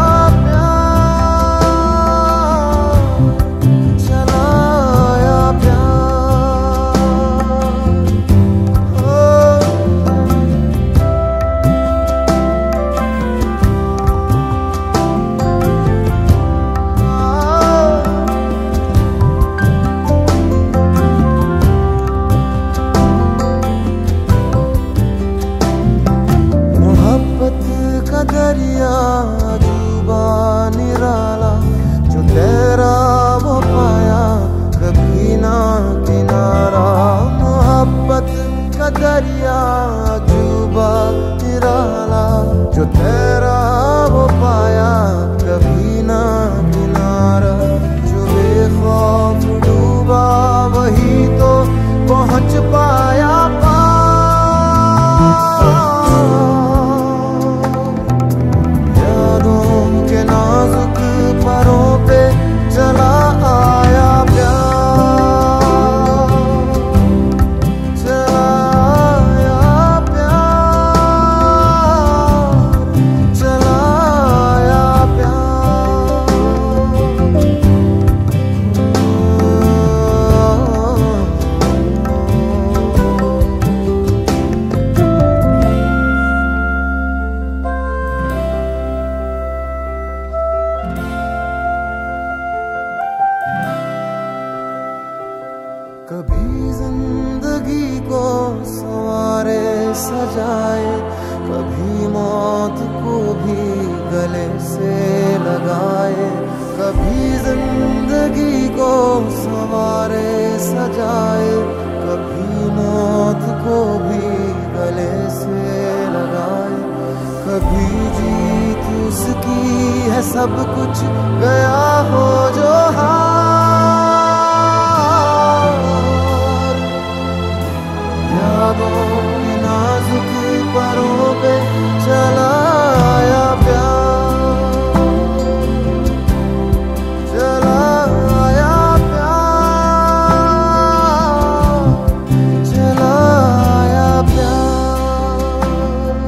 दरिया, डूबा निराला, जो तेरा वो पाया कभी ना किनारा। मोहब्बत का दरिया, डूबा निराला, जो तेरा वो पाया कभी ना किनारा। जो बेखौफ डूबा वही तो पहुंच पाया पार। नाजुक परों पे चला आया प्यार, चला आया प्यार, चला आया प्यार। कभी जिंदगी को संवारे सजाए, कभी मौत को भी गले से लगाए। कभी जिंदगी को संवारे सजाए, कभी मौत को भी गले से लगाए। कभी जीत उसकी है सब कुछ गया हो जो यादों की नाजुक परों पे चलाया प्यार, चलाया प्यार, चलाया प्यार।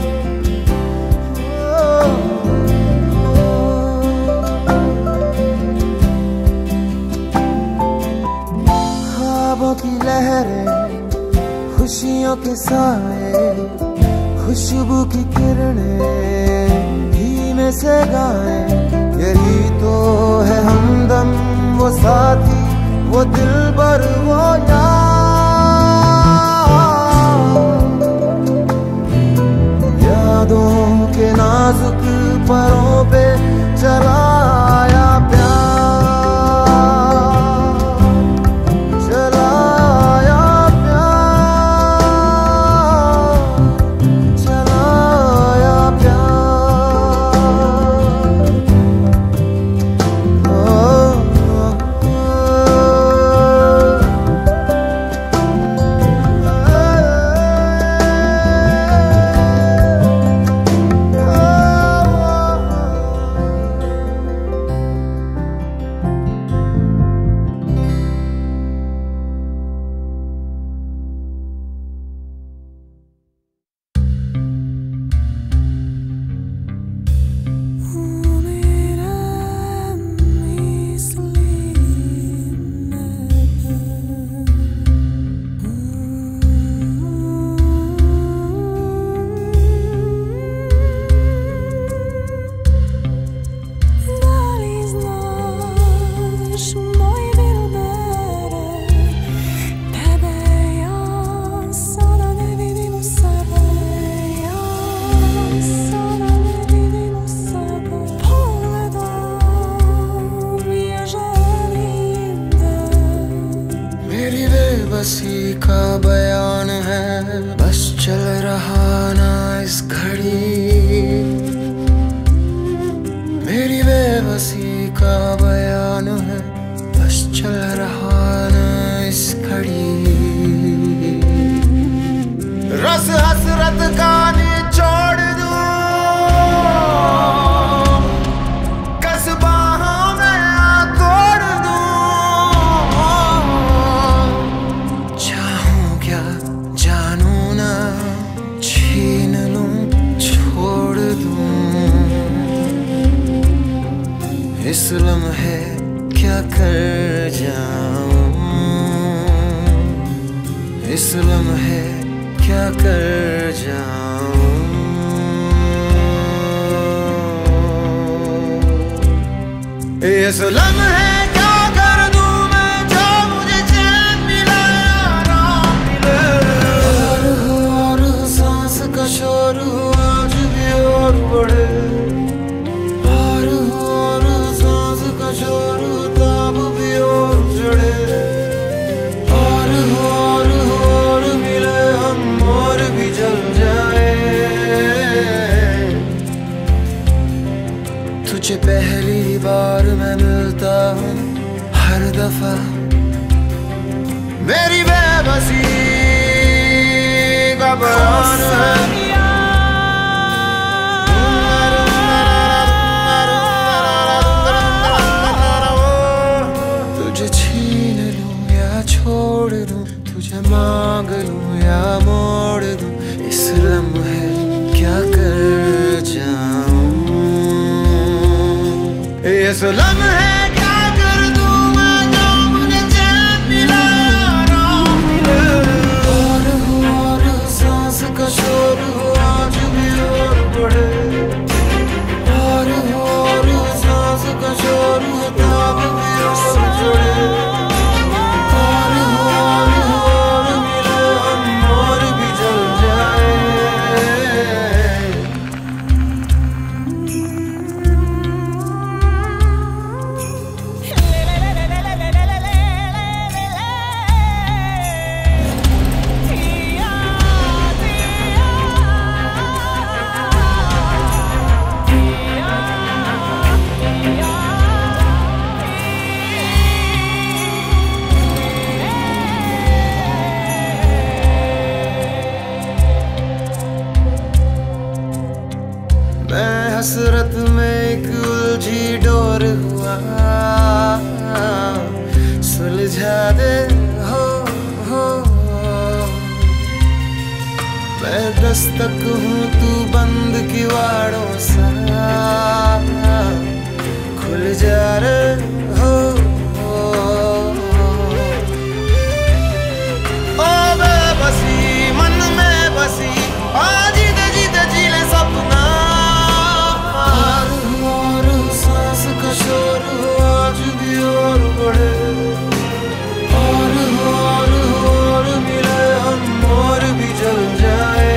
ख्वाबों की लहरें, खुशियों के साए, खुशबू की किरणें धीमे से गाए। यही तो है हमदम, वो साथी, वो दिलबर, वो यार। यादों के नाजुक परों पे चलाया प्यार, चलाया का बयान है, बस चल रहा न इस घड़ी। रस हसरत का निचोड़ दूं, कस बाहों में तोड़ दूं। चाहूं क्या जानू ना, छीन लूं छोड़ दूं। इस लम्हे क्या कर जाऊं, इस लम्हे क्या कर जाऊं। इस लम्हे क्या कर दूं मैं, जो मुझे चैन मिला आराम मिले। और सांस का शोर आज भी और बढ़े, और सांस का शोर ताब भी और चढ़े। और मिले हम और भी जल जाए। तुझे पहली बार मैं मिलता हूँ हर दफा, मेरी बेबसी का बयान है। तुझे छीन लूं या छोड़ दूं, तुझे मांग लूं या मोड़ दूं। इस लम्हे क्या कर जाऊं, इस लम्हे क्या कर दूं मैं, जो मुझे चैन मिला आराम मिले। और सांस का शोर आज भी और बढ़े, और सांस का शोर ताब भी और चढ़े। और मिले हम और भी जल जाए। मैं हसरत में एक उलझी डोर हुआ, सुलझा दे हो। मैं दस्तक हूँ तू बंद किवाड़ों सा, खुल जा रे हो। ओ बेबसी मन में बसी, आज जीते जीते जी ले सपना। और सांस का शोर आज भी और बढ़े, और मिले हम और भी जल जाए।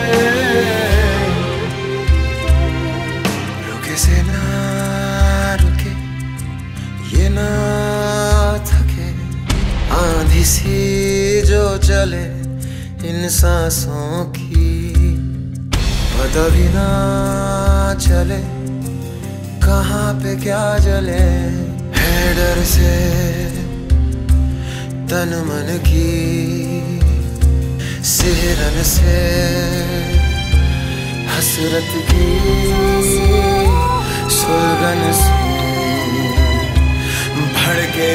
रुके से ना रुके, ये ना थके, आंधी सी जो चले इन सांसों की। पता भी ना चले कहाँ पे क्या जले, है डर से तन मन की, सिहरन से हसरत की, सुलगन से भड़के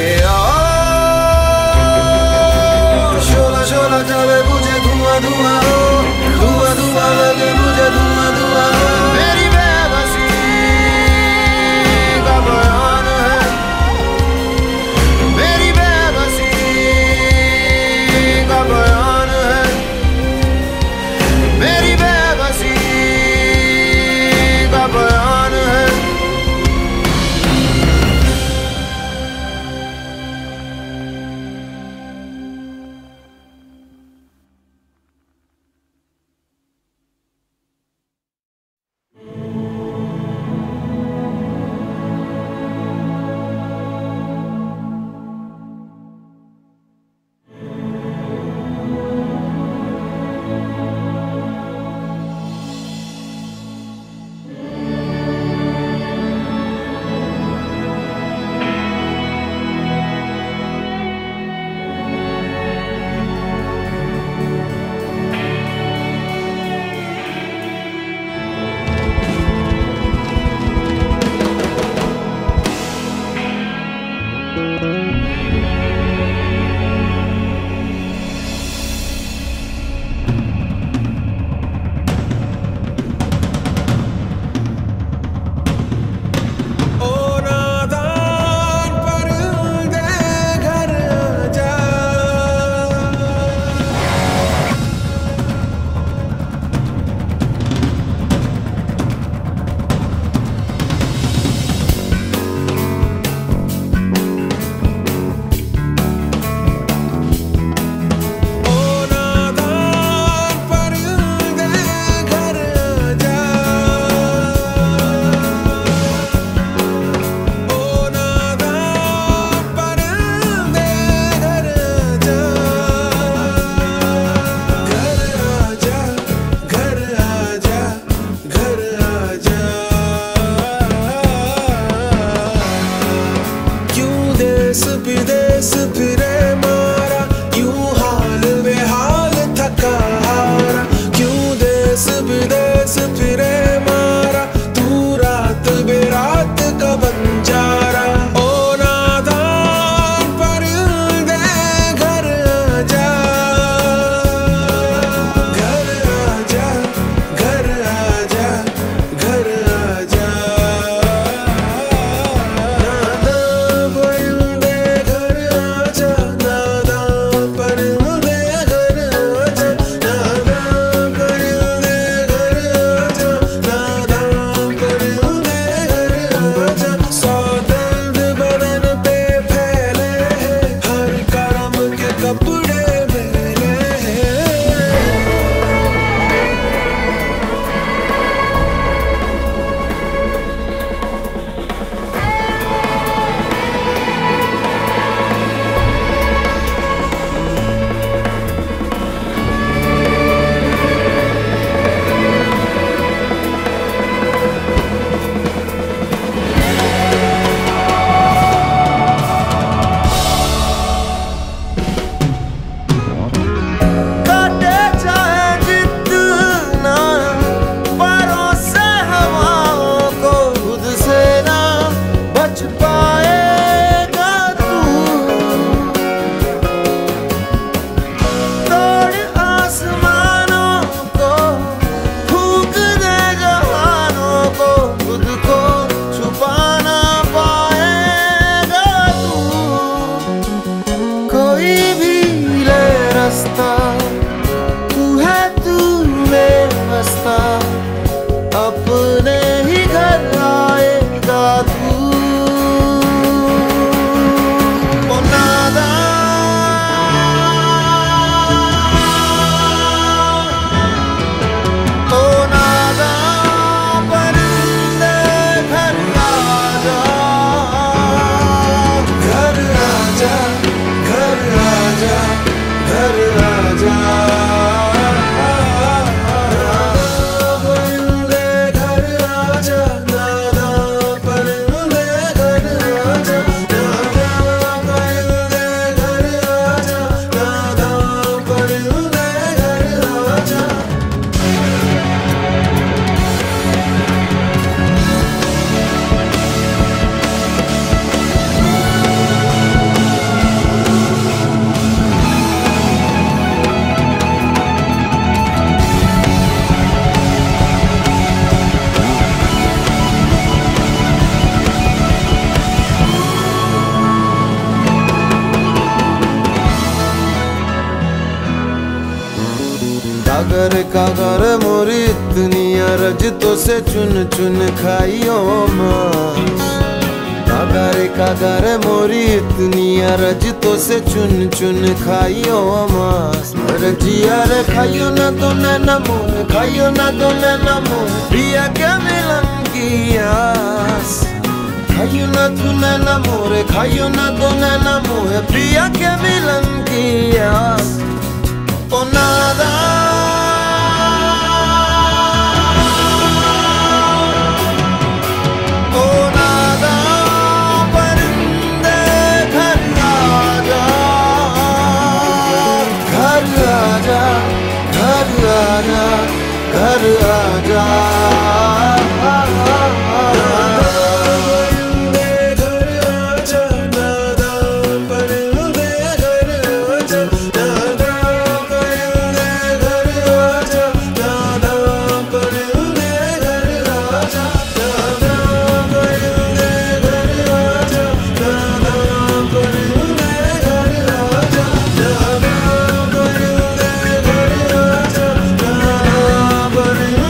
और शोला शोला चले मुझे धुआं धुआं हो, धुआं धुआं लगे मुझे धुआं धुआं हो। मेरी बेबसी का बयान है, मेरी बेबसी का बयान है, मेरी बेबसी का बयान है। कागर मोरी इतनी अरज तो से चुन चुन खाइयो मास। कागर मोरी इतनी अरज तो से चुन चुन खाइयो मास। रजिया रे खाइयो ना तो नैना मोर, खाइयो ना तो नैना मोर, पिया क्या मिलन की आस। खाइयो ना तू नैना मोर, खाइयो ना तो नैना मोर, पिया क्या मिलन की आस। ओ नादा घर आजा। But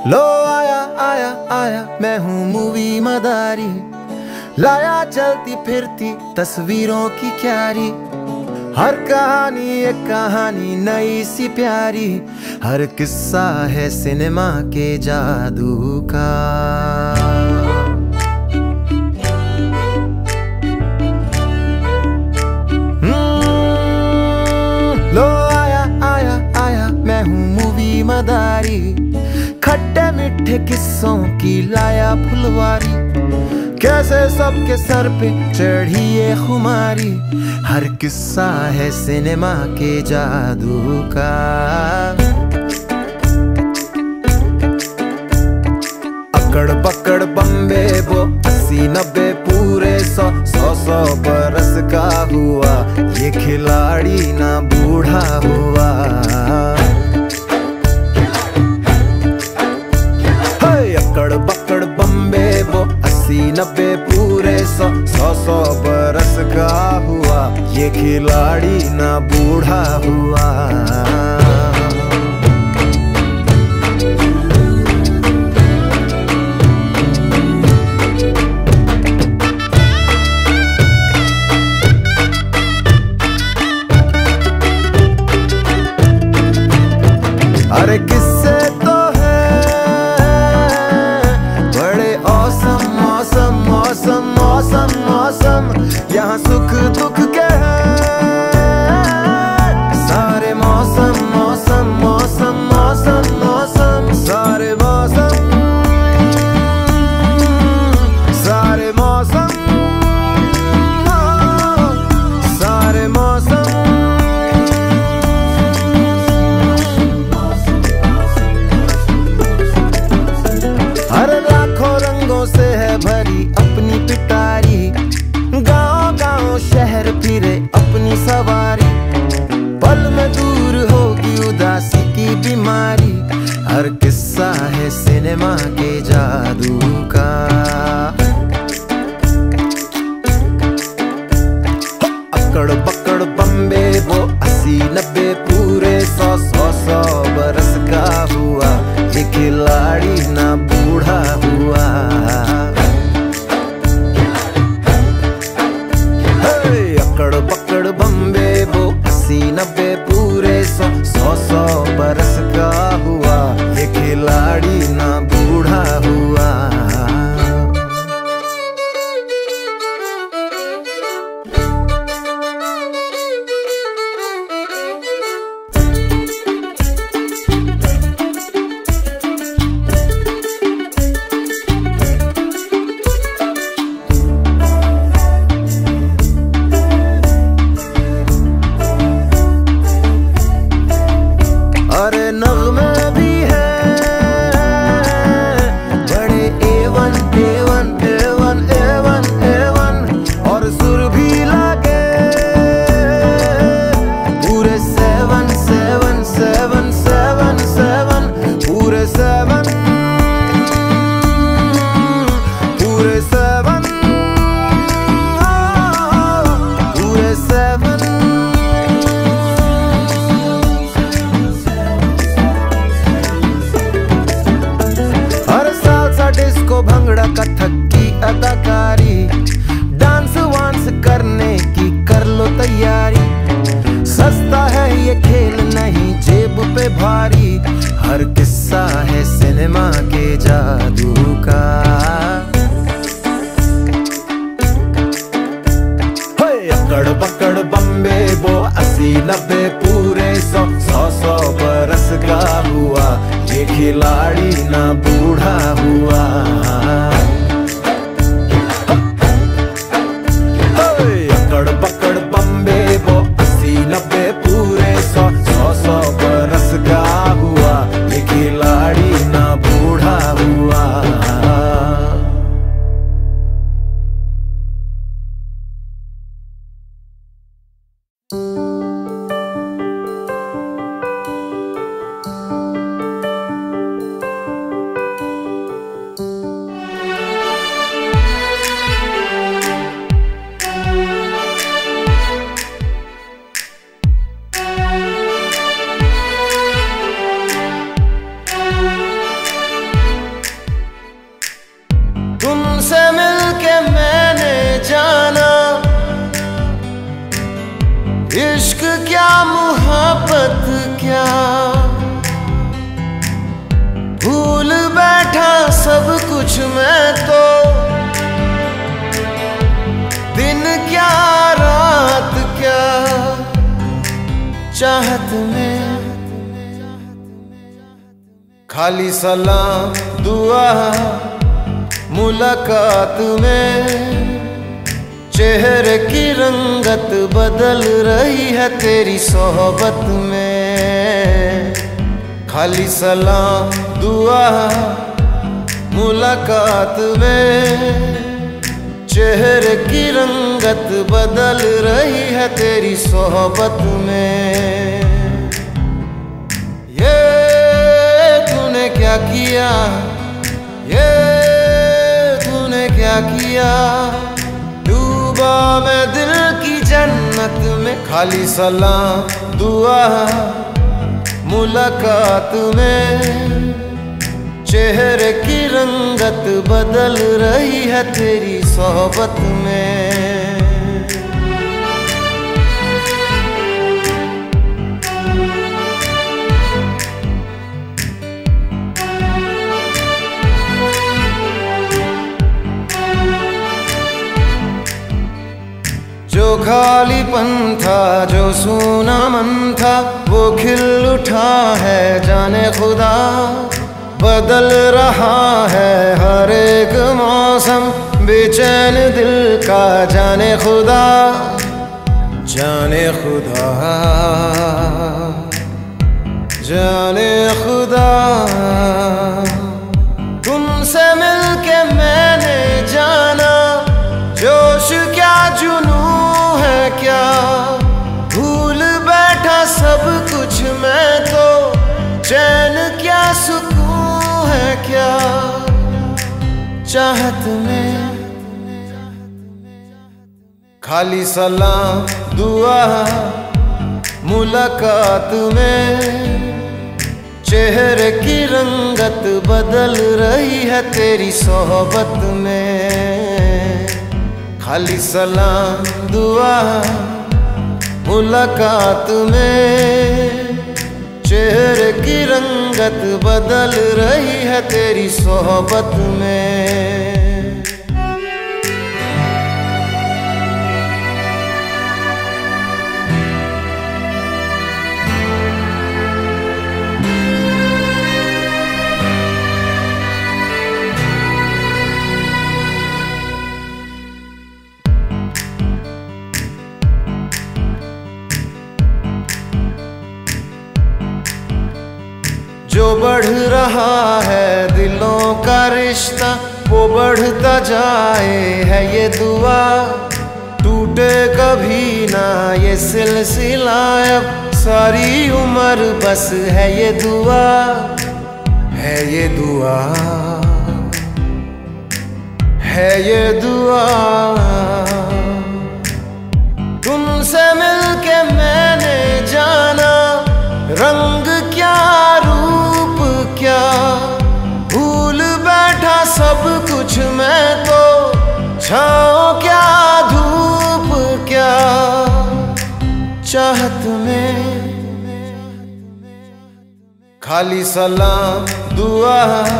लो आया आया आया मैं हूँ मूवी मदारी, लाया चलती फिरती तस्वीरों की क्यारी। हर कहानी एक कहानी नई सी प्यारी, हर किस्सा है सिनेमा के जादू का। लो आया आया आया मैं हूँ मूवी मदारी, खट्टे मीठे किस्सों की लाया फुलवारी। कैसे सबके सर पे चढ़ी ये खुमारी, हर किस्सा है सिनेमा के जादू का। अकड़ पकड़ बम्बे वो 80-90 पूरे 100 बरस का हुआ, ये खिलाड़ी ना बूढ़ा हुआ। अकड़ पकड़ बम्बे वो 80-90 पूरे 100 बरस का हुआ, ये खिलाड़ी ना बूढ़ा हुआ। अरे किस्से तो है बड़े औसम मौसम मौसम मौसम मौसम, यहाँ सुख दुख के हैं सारे मौसम मौसम मौसम मौसम मौसम, सारे मौसम सारे मौसम सारे मौसम। से है भरी अपनी पिटारी, गांव गांव शहर फिरे अपनी सवारी। पल में दूर होगी उदासी की बीमारी, हर किस्सा है सिनेमा के जादू का। अकड़ पकड़ बम्बे वो 80-90 पूरे 100 बरस का हुआ, ये खिलाड़ी ना बूढ़ा हुआ। अकड़ पकड़ बम्बे वो 80-90 पूरे 100 बरस का हुआ, ये खिलाड़ी ना बूढ़ा हुआ। अरे नग़्मे भी हैं बड़े A1 A1 A1 A1 A1, और सुर भी लगे पूरे 7 7 7 7 7 पूरे 7 पूरे 7 पूरे 7। डिस्को भंगड़ा कथक की अदाकारी, डांस वांस करने की कर लो तैयारी। सस्ता है ये खेल नहीं जेब पे भारी, हर किस्सा है सिनेमा के जादू का। अकड़ पकड़ बम्बे वो 80-90 पूरे 100 बरस का हुआ, ये खिलाड़ी ना बूढ़ा हुआ। अकड़ पकड़ बम्बे वो 80-90 पूरे 100 बरस का हुआ, ये खिलाड़ी ना बूढ़ा हुआ। चाहत में खाली सलाम दुआ मुलाकात में चेहरे की रंगत बदल रही है तेरी सोहबत में। खाली सलाम दुआ मुलाकात में चेहरे की रंगत बदल रही है तेरी सोहबत में। ये तूने क्या किया, ये तूने क्या किया, डूबा मैं दिल की जन्नत में। खाली सलाम दुआ मुलाकात में चेहरे की रंगत बदल रही है तेरी सोहबत में। जो खालीपन था, जो सूना मन था, वो खिल उठा है जाने खुदा। बदल रहा है हर एक मौसम, बेचैन दिल का जाने खुदा, जाने खुदा, जाने खुदा। तुमसे मिलके मैंने जाना जोश क्या जुनू है क्या, भूल बैठा सब कुछ मैं तो, चैन क्या सुकून है क्या। चाहत में खाली सलाम दुआ मुलाकात में चेहरे की रंगत बदल रही है तेरी सोहबत में। खाली सलाम दुआ मुलाकात में चेहरे की रंगत बदल रही है तेरी सोहबत में। जो बढ़ रहा है दिलों का रिश्ता, वो बढ़ता जाए है ये दुआ। टूटे कभी ना ये सिलसिला, अब सारी उम्र बस है ये दुआ, है ये दुआ, है ये दुआ। तुमसे मिलके मैंने जाना रंग क्या रूप क्या, भूल बैठा सब कुछ मैं तो, छाँव क्या धूप क्या। चाहत में खाली सलाम दुआ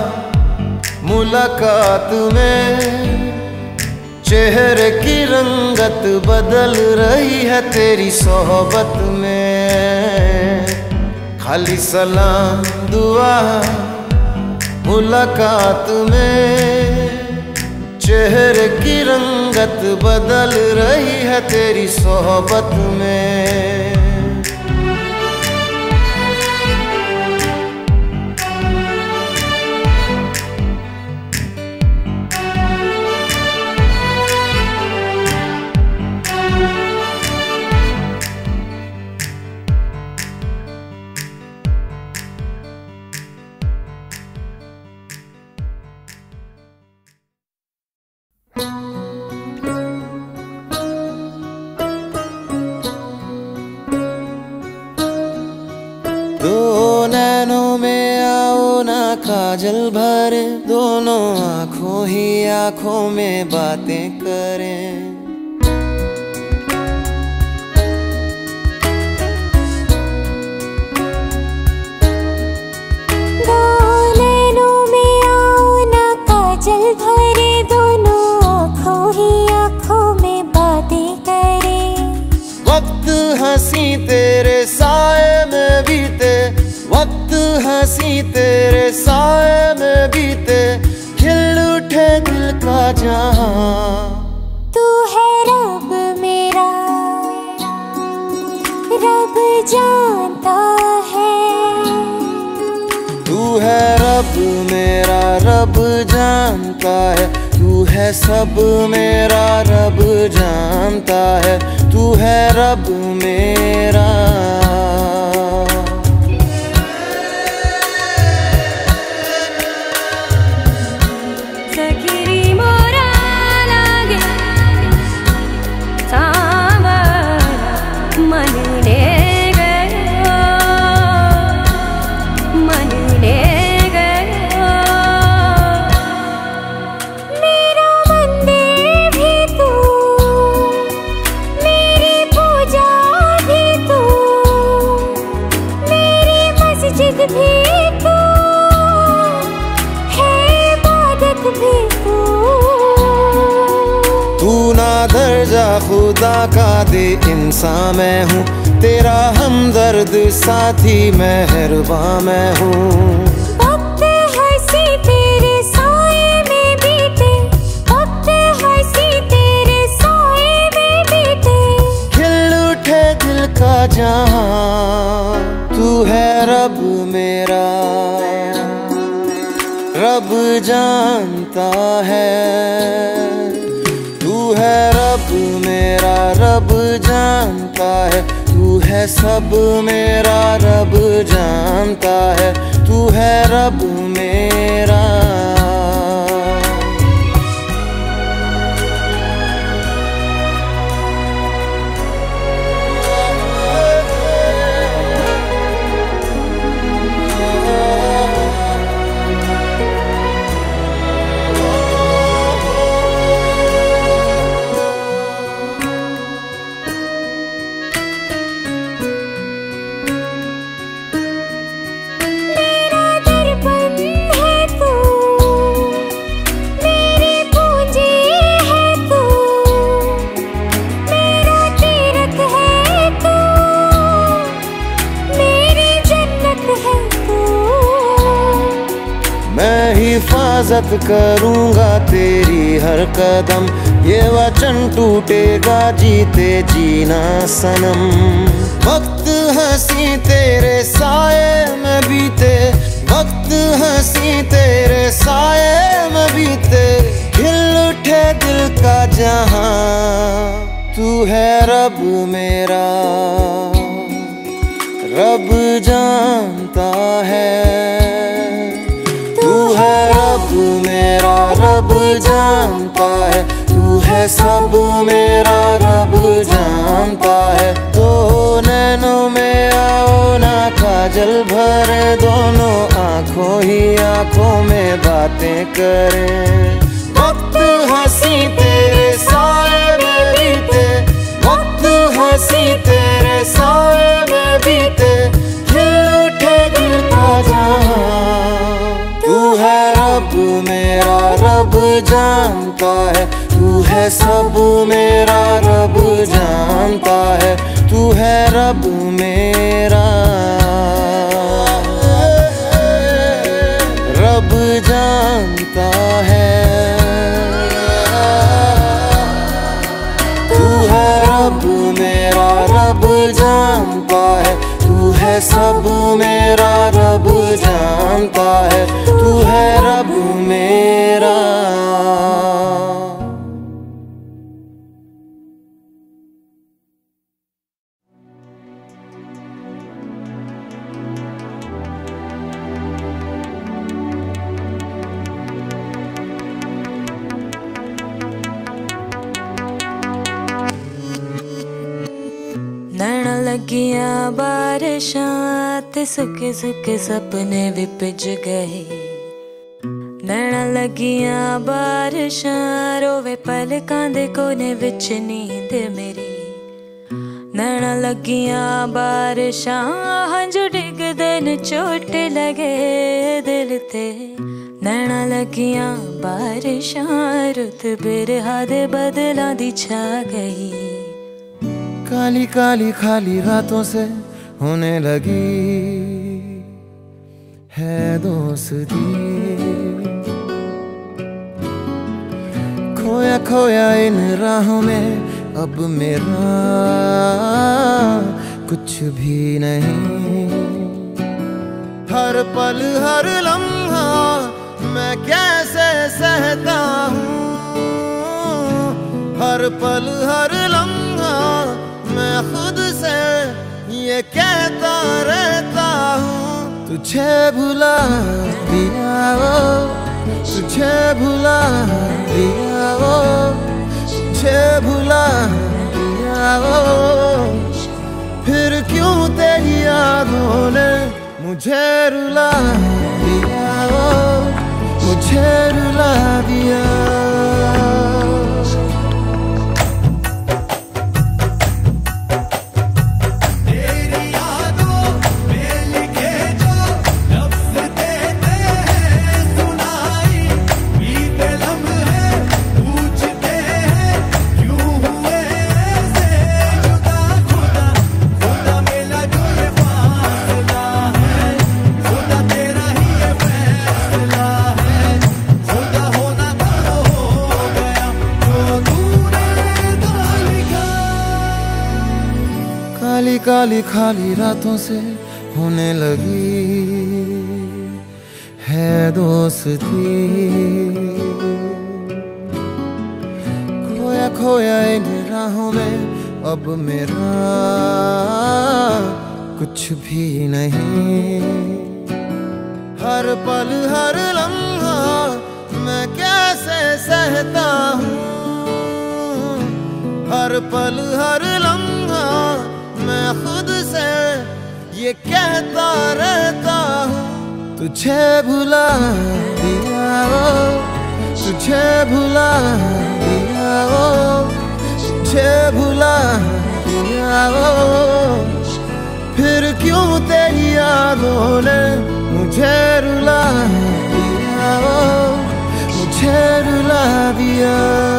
मुलाकात में चेहरे की रंगत बदल रही है तेरी सोहबत में। खाली सलाम दुआ मुलाकात में चेहरे की रंगत बदल रही है तेरी सोहबत में। दो नैनों में आओ ना काजल भरे, दोनों आँखों ही आँखों में बातें करें। दो नैनों में आओ ना काजल भरे, दोनों आँखों ही आँखों में बातें करें। वक्त हंसी तेरे साए हंसी तेरे साए में बीते, खिल उठे दिल का जहां। तू है रब मेरा, रब जानता है। तू है रब मेरा, रब जानता है। तू है सब मेरा, रब जानता है। तू है रब मेरा। दर्जा खुदा का दे इंसान मैं हूँ, तेरा हमदर्द साथी मेहरबान मैं हूँ। वक्त हंसी तेरे साए में बीते, वक्त हंसी तेरे साए में बीते, खिल उठे दिल का जहां। तू है रब मेरा, रब जानता है। तू है रब मेरा, रब जानता है। तू है सब मेरा, रब जानता है। तू है रब मेरा। हिफाजत करूंगा तेरी हर कदम, ये वचन टूटेगा जीते जीना सनम। वक्त हंसी तेरे साए में बीते, वक्त हंसी तेरे साए में बीते, खिल उठे दिल का जहां। तू है रब मेरा, रब जानता है। तू है रब मेरा, रब जानता है। तू है सब मेरा, रब जानता है। तो नैनों में आओ ना काजल भरे, दोनों आंखों ही आंखों में बातें करें। वक्त हंसी तेरे साए में बीते, वक्त हंसी तेरे साए में बीते, खिल उठे दिल का जहां। तू है रब मेरा, रब जानता है। तू है सब मेरा, रब जानता है। तू है रब मेरा, रब जानता है। तू है रब मेरा, रब जानता है। तू है सब मेरा, रब जानता है। तू है रब मेरा। नैना लगियां बारिशां ते सुके सुके सपने भी भिज गए। नैना लगियां बारिशां रोवे पलकां दे कोने विच नींद मेरी। नैना लगियां बारिशां हंझू डिगदे न चोट लगे दिल ते। नैना लगियां बारिशां रुत बिरहा दे बदलां दी छा गई। काली काली खाली रातों से होने लगी है दोस्ती। खोया खोया इन राहों में अब मेरा कुछ भी नहीं। हर पल हर लम्हा मैं कैसे सहता हूँ, हर पल हर लम्हा मैं खुद से ये कहता रहता हूँ। तुझे भुला दिया वो, तुझे भुला दिया वो, तुझे भुला दिया वो। फिर क्यों तेरी यादों ने मुझे रुला दिया वो, मुझे रुला दिया। काली काली खाली रातों से होने लगी है दोस्ती। खोया खोया इन राहों में अब मेरा कुछ भी नहीं। हर पल हर लम्हा मैं कैसे सहता हूँ, हर पल हर लम्हा मैं खुद से ये कहता रहता हूँ। तुझे भुला दिया वो, तुझे भुला दिया वो, तुझे भुला दिया वो। फिर क्यों तेरी यादों ने मुझे रुला दिया वो, मुझे रुला दिया।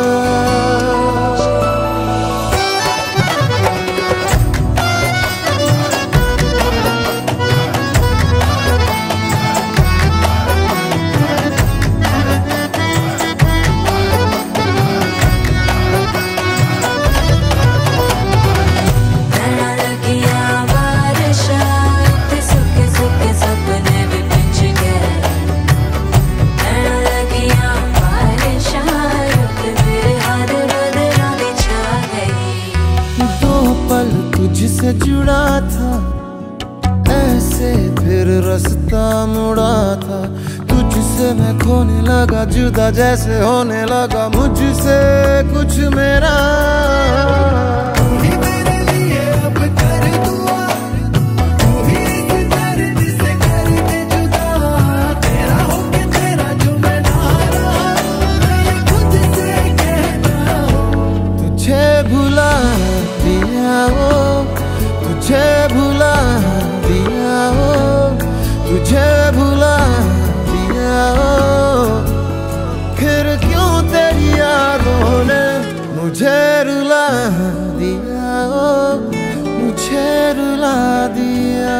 तुझसे जुड़ा था ऐसे फिर रास्ता मुड़ा था। तुझसे मैं खोने लगा जुदा जैसे होने लगा मुझसे कुछ मेरा। तुझे भुला दिया वो, तुझे भुला दिया वो, तुझे भुला दिया वो। फिर क्यों तेरी यादों ने मुझे रुला दिया वो, मुझे रुला दिया।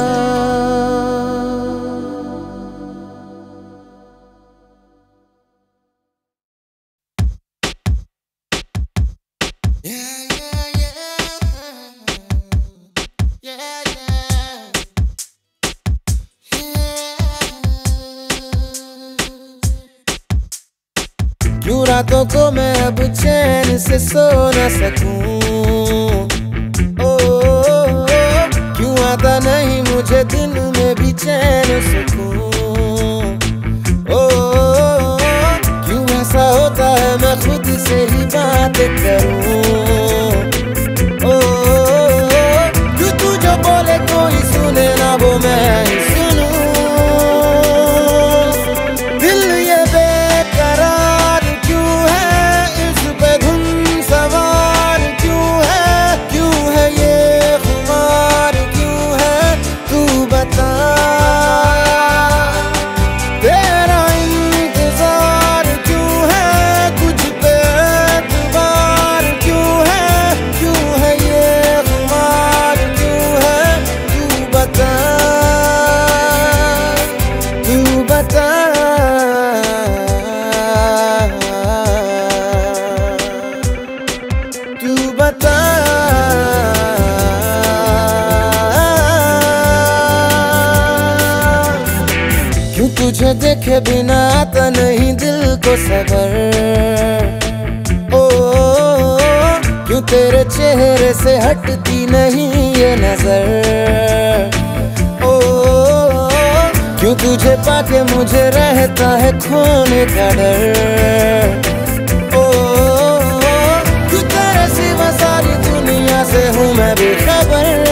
क्यों रातों को मैं अब चैन से सो न सकूं, क्यों आता नहीं मुझे दिन में भी चैन सुकून। क्यों ऐसा होता है मैं खुद से ही बात करूं। क्यों तू जो बोले कोई सुने ना वो मैं ही सुनूं। दिल ये बेकरार क्यों है, इस पे धुन सवार क्यों है ये खुमार क्यों है, तू बता। तेरा इंतजार क्यों है, तुझ पे एतबार क्यों है। तुझे देखे बिना आता नहीं दिल को सबर। ओ क्यों तेरे चेहरे से हटती नहीं ये नजर। ओ क्यों तुझे पाके मुझे रहता है खोने का डर। ओ क्यों तेरे सिवा सारी दुनिया से हूँ मैं बेखबर।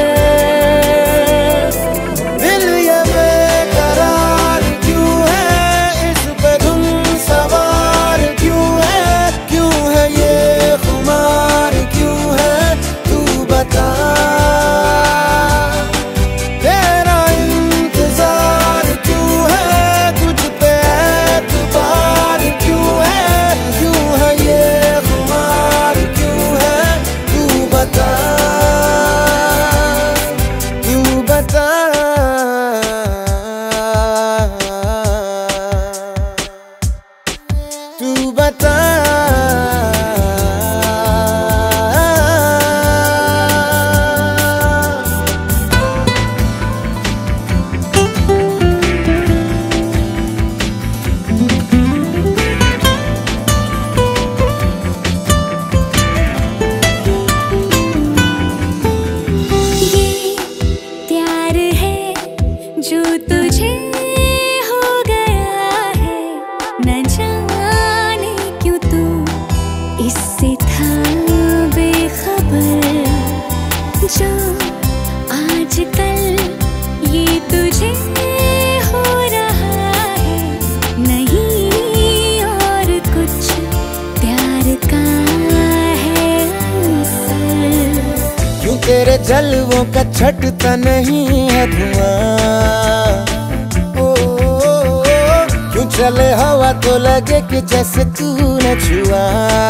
तेरे जलवों का छटता नहीं है धुआं। ओ क्यों चले हवा तो लगे कि जैसे तूने छुआ।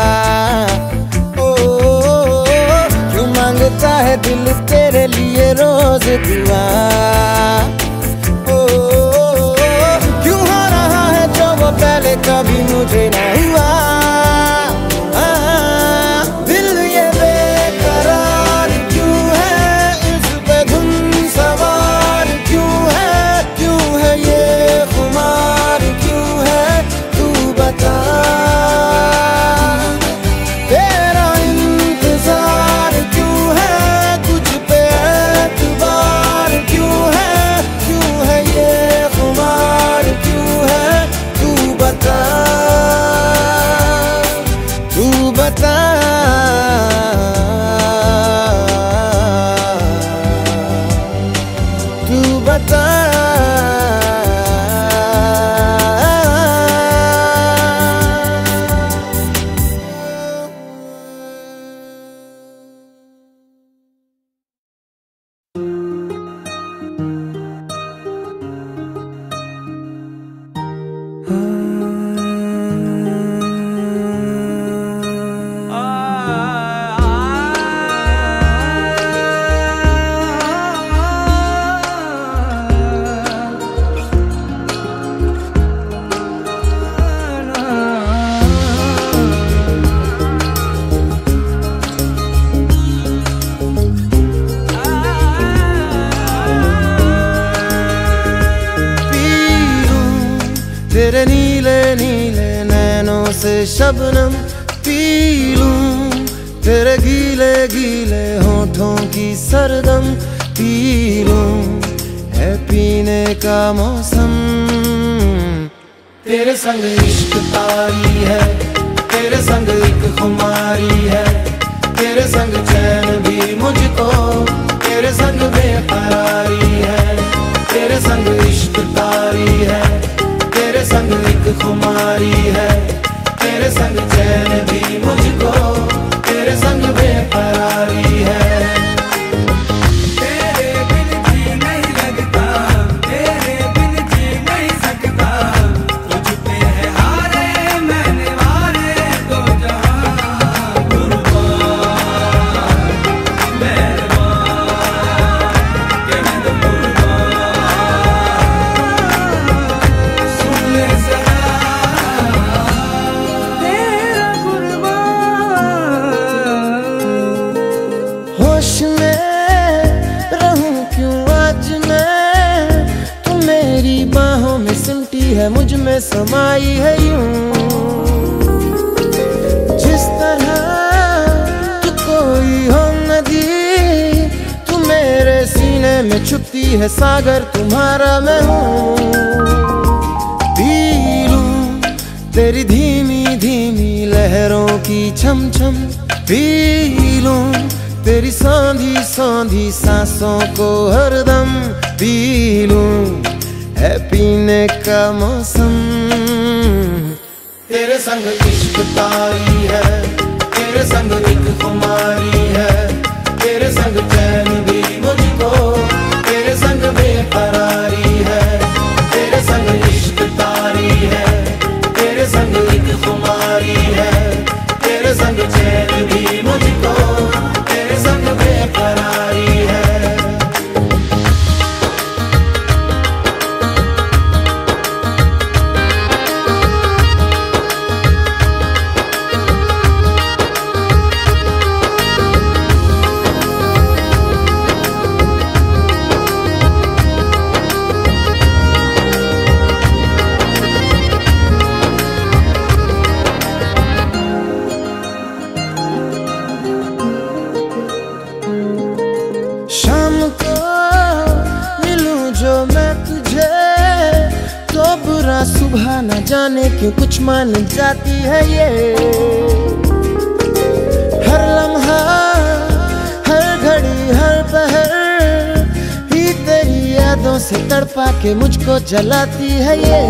ओ क्यों मांगता है दिल तेरे लिए रोज दुआ। ओ क्यों हो रहा है जो वो पहले कभी मुझे ना हुआ। तेरे नीले नीले नैनों से शबनम पी लूं। तेरे गीले गीले होठों की सरगम पी लूं। है पीने का मौसम। तेरे संग इश्क तारी है, तेरे संग एक खुमारी है। तेरे संग चैन भी मुझको, तेरे संग बेकरारी है। तेरे संग इश्क तारी है, तेरे संग एक खुमारी है। तेरे संग चैन भी मुझको, तेरे संग बेकरारी है। तेरे बिन जी नहीं लगता, तेरे बिन जी नहीं सकता। तुझ पे है हारे मैंने वारे दो जहां। कुर्बान मेहरबान के मैं में समाई है यूं, जिस तरह तू कोई हो नदी, तू मेरे सीने में छुपती है सागर तुम्हारा मैं हूँ। पी लूं तेरी धीमी धीमी लहरों की छम छम, पी लूं तेरी सांधी सांधी सांसों को हरदम, पी लूं है पीने का मौसम। तेरे संग इश्क तारी है, तेरे संग एक खुमारी है, तेरे संग चैन भी मुझको, तेरे संग बेकरारी है। तेरे संग इश्क तारी है, तेरे संग एक खुमारी है, तेरे संग चैन भी मुझको, तेरे संग बेकरारी है। शाम को मिलूं जो मैं तुझे, तो बुरा सुबह न जाने क्यों कुछ मान जाती है ये। हर लम्हा हर घड़ी हर पहर ही तेरी यादों से तड़पा के मुझको जलाती है ये।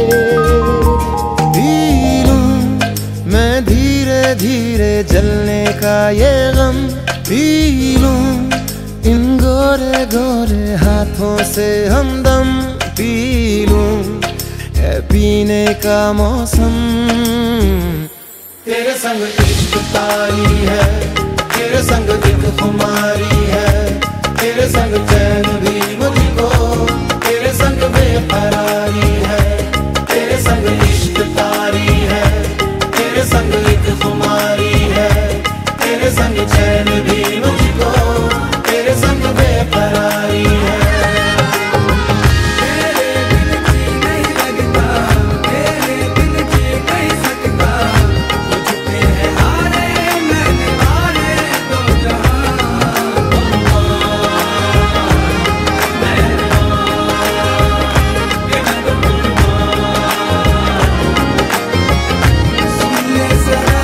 पी लूं मैं धीरे धीरे जलने का ये गम, पी लूं इन गोरे गोरे हाथों से हमदम, पी लूं है पीने का मौसम। तेरे संग इश्क तारी है, तेरे संग एक खुमारी है, तेरे संग चैन भी मुझको, तेरे संग बेकरारी है। तेरे संग इश्क तारी है, तेरे संग एक खुमारी है, तेरे संग चैन भी मुझको, तेरे संग बेकरारी है। तेरे बिन जी नहीं लगता, तेरे बिन जी नहीं सकता, मुझ पे है हारे मैंने हारे दो जहां। सुन ले जरा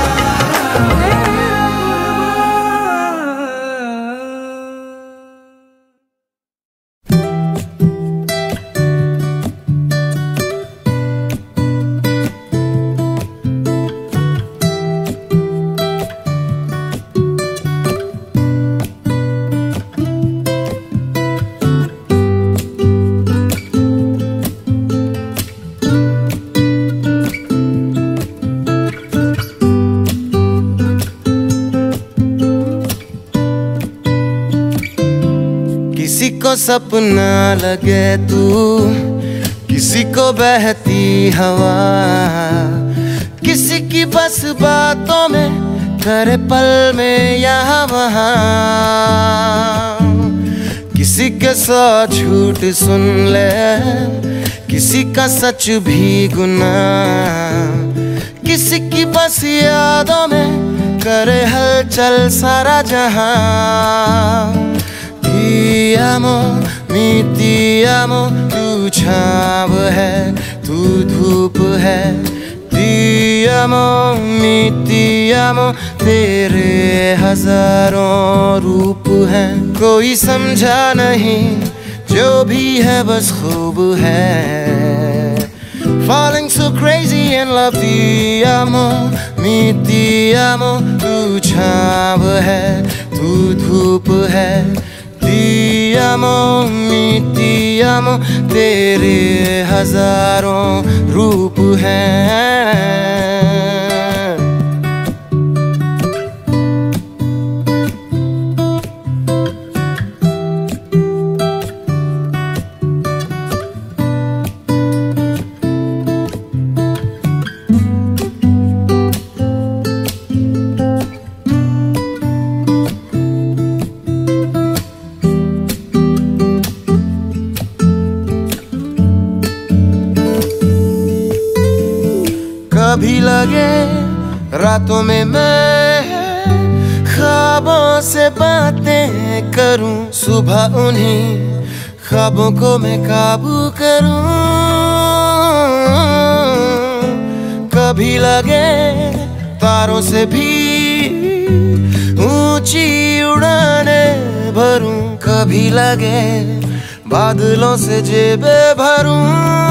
किसी को सपना लगे तू, किसी को बहती हवा, किसी की बस बातों में करे पल में यहाँ वहाँ। किसी के सौ झूठ सुन ले, किसी का सच भी गुनाह, किसी की बस यादों में करे हलचल सारा जहां। Ti amo, ti amo, तू छाव है, तू धूप है। Ti amo, ti amo, तेरे हजारों रूप हैं। कोई समझा नहीं जो भी है बस खूब है। Falling so crazy in love, ti amo, ti amo, तू छाव है, तू धूप है। Ti amo, ti amo, तेरे हजारों रूप हैं। कभी लगे रातों में मैं ख्वाबों से बातें करूं, सुबह उन्हीं ख्वाबों को मैं काबू करूं। कभी लगे तारों से भी ऊंची उड़ाने भरूं, कभी लगे बादलों से जेबे भरूं।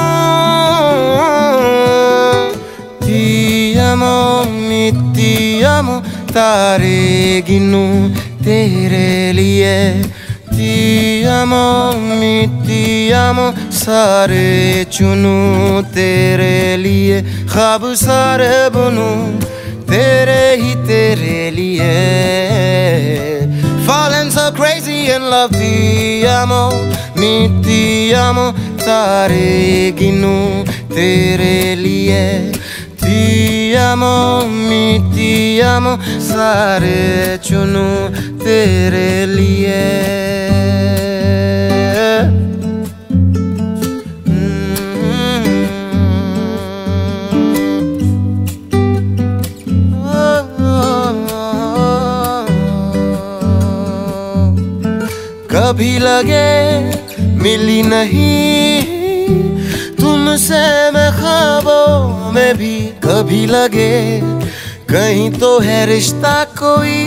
Ti amo, ti amo, तारे गिनूं तेरे लिए। Ti amo, ti amo, सारे चुनूं तेरे लिए। ख्वाब सारे बुनूं तेरे लिए। Falling so crazy in love, ti amo, ti amo, तारे गिनूं तेरे लिए। Ti amo, ti amo, सारे चुनूं तेरे लिए। कभी लगे मिली नहीं तुमसे मैं ख्वाबों में भी, कभी लगे कहीं तो है रिश्ता कोई।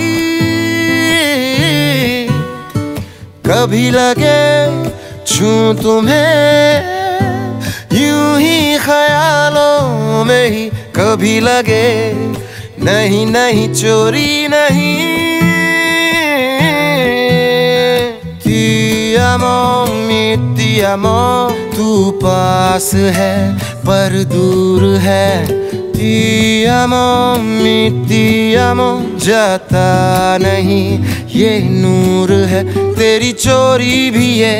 कभी लगे छूं तुम्हें यूं ही ख्यालों में ही, कभी लगे नहीं नहीं चोरी नहीं। Ti amo, ti amo, तू पास है पर दूर है। Ti amo, ti amo, जाता नहीं ये नूर है। तेरी चोरी भी ये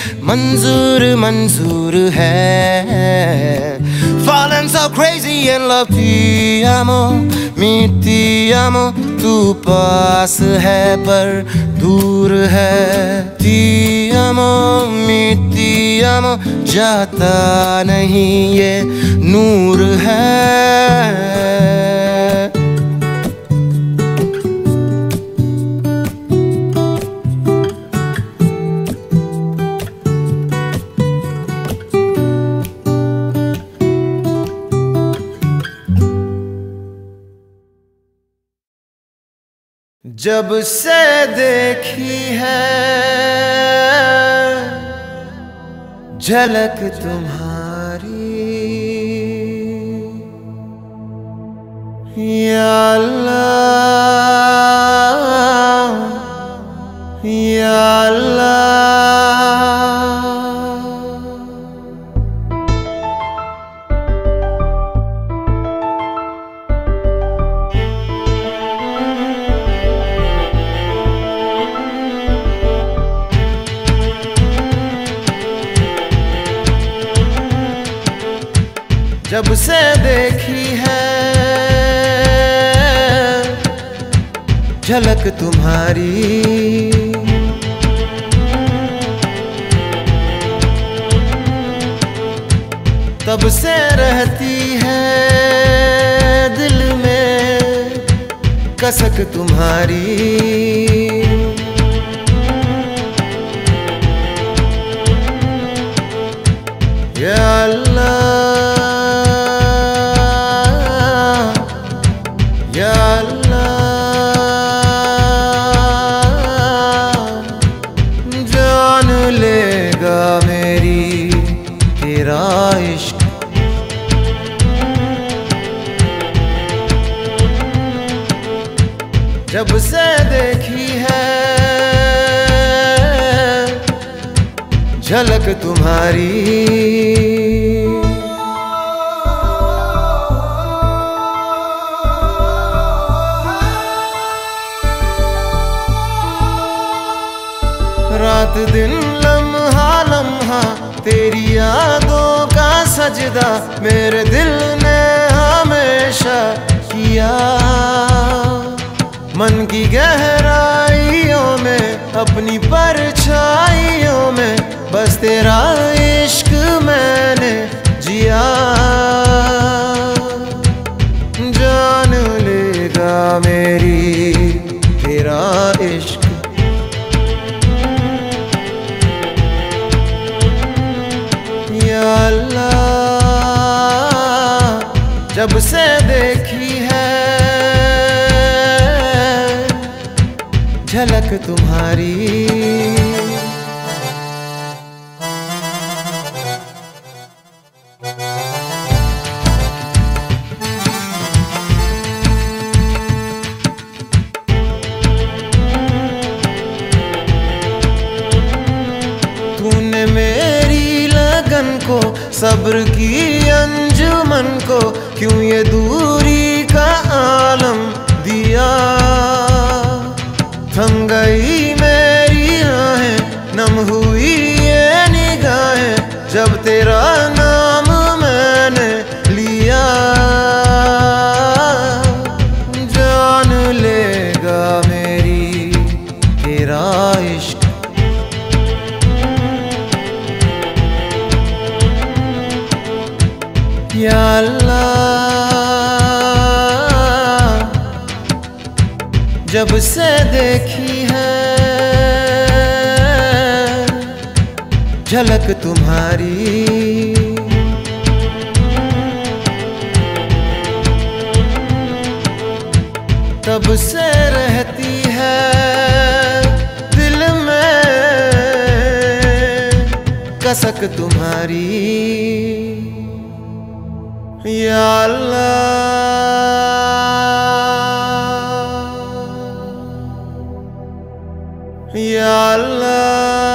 मंजूर है। Falling so crazy in love, ti amo, ti amo, तू पास है पर दूर है। Ti amo, ti amo, जाता नहीं ये नूर है। जब से देखी है झलक तुम्हारी, या अल्लाह या अल्लाह। जब से देखी है झलक तुम्हारी, तब से रहती है दिल में कसक तुम्हारी। या अल्लाह या अल्लाह, जान लेगा मेरी तेरा इश्क। जब से देखी है झलक तुम्हारी, रात दिन लम्हा लम्हा तेरी यादों का सजदा मेरे दिल ने हमेशा किया। मन की गहराइयों में अपनी परछाइयों में बस तेरा इश्क मैंने जिया। जब से देखी है झलक तुम्हारी। तूने मेरी लगन को, सब्र की अंजुमन को, क्यों ये दूरी का आलम दिया। थम गई मेरी आहें, नम हुई ये निगाहें, जब तेरा नाम मैंने लिया। जान लेगा मेरी तेरा इश्क, या अल्लाह। जब से देखी है झलक तुम्हारी, तब से रहती है दिल में कसक तुम्हारी। या अल्लाह, या अल्लाह।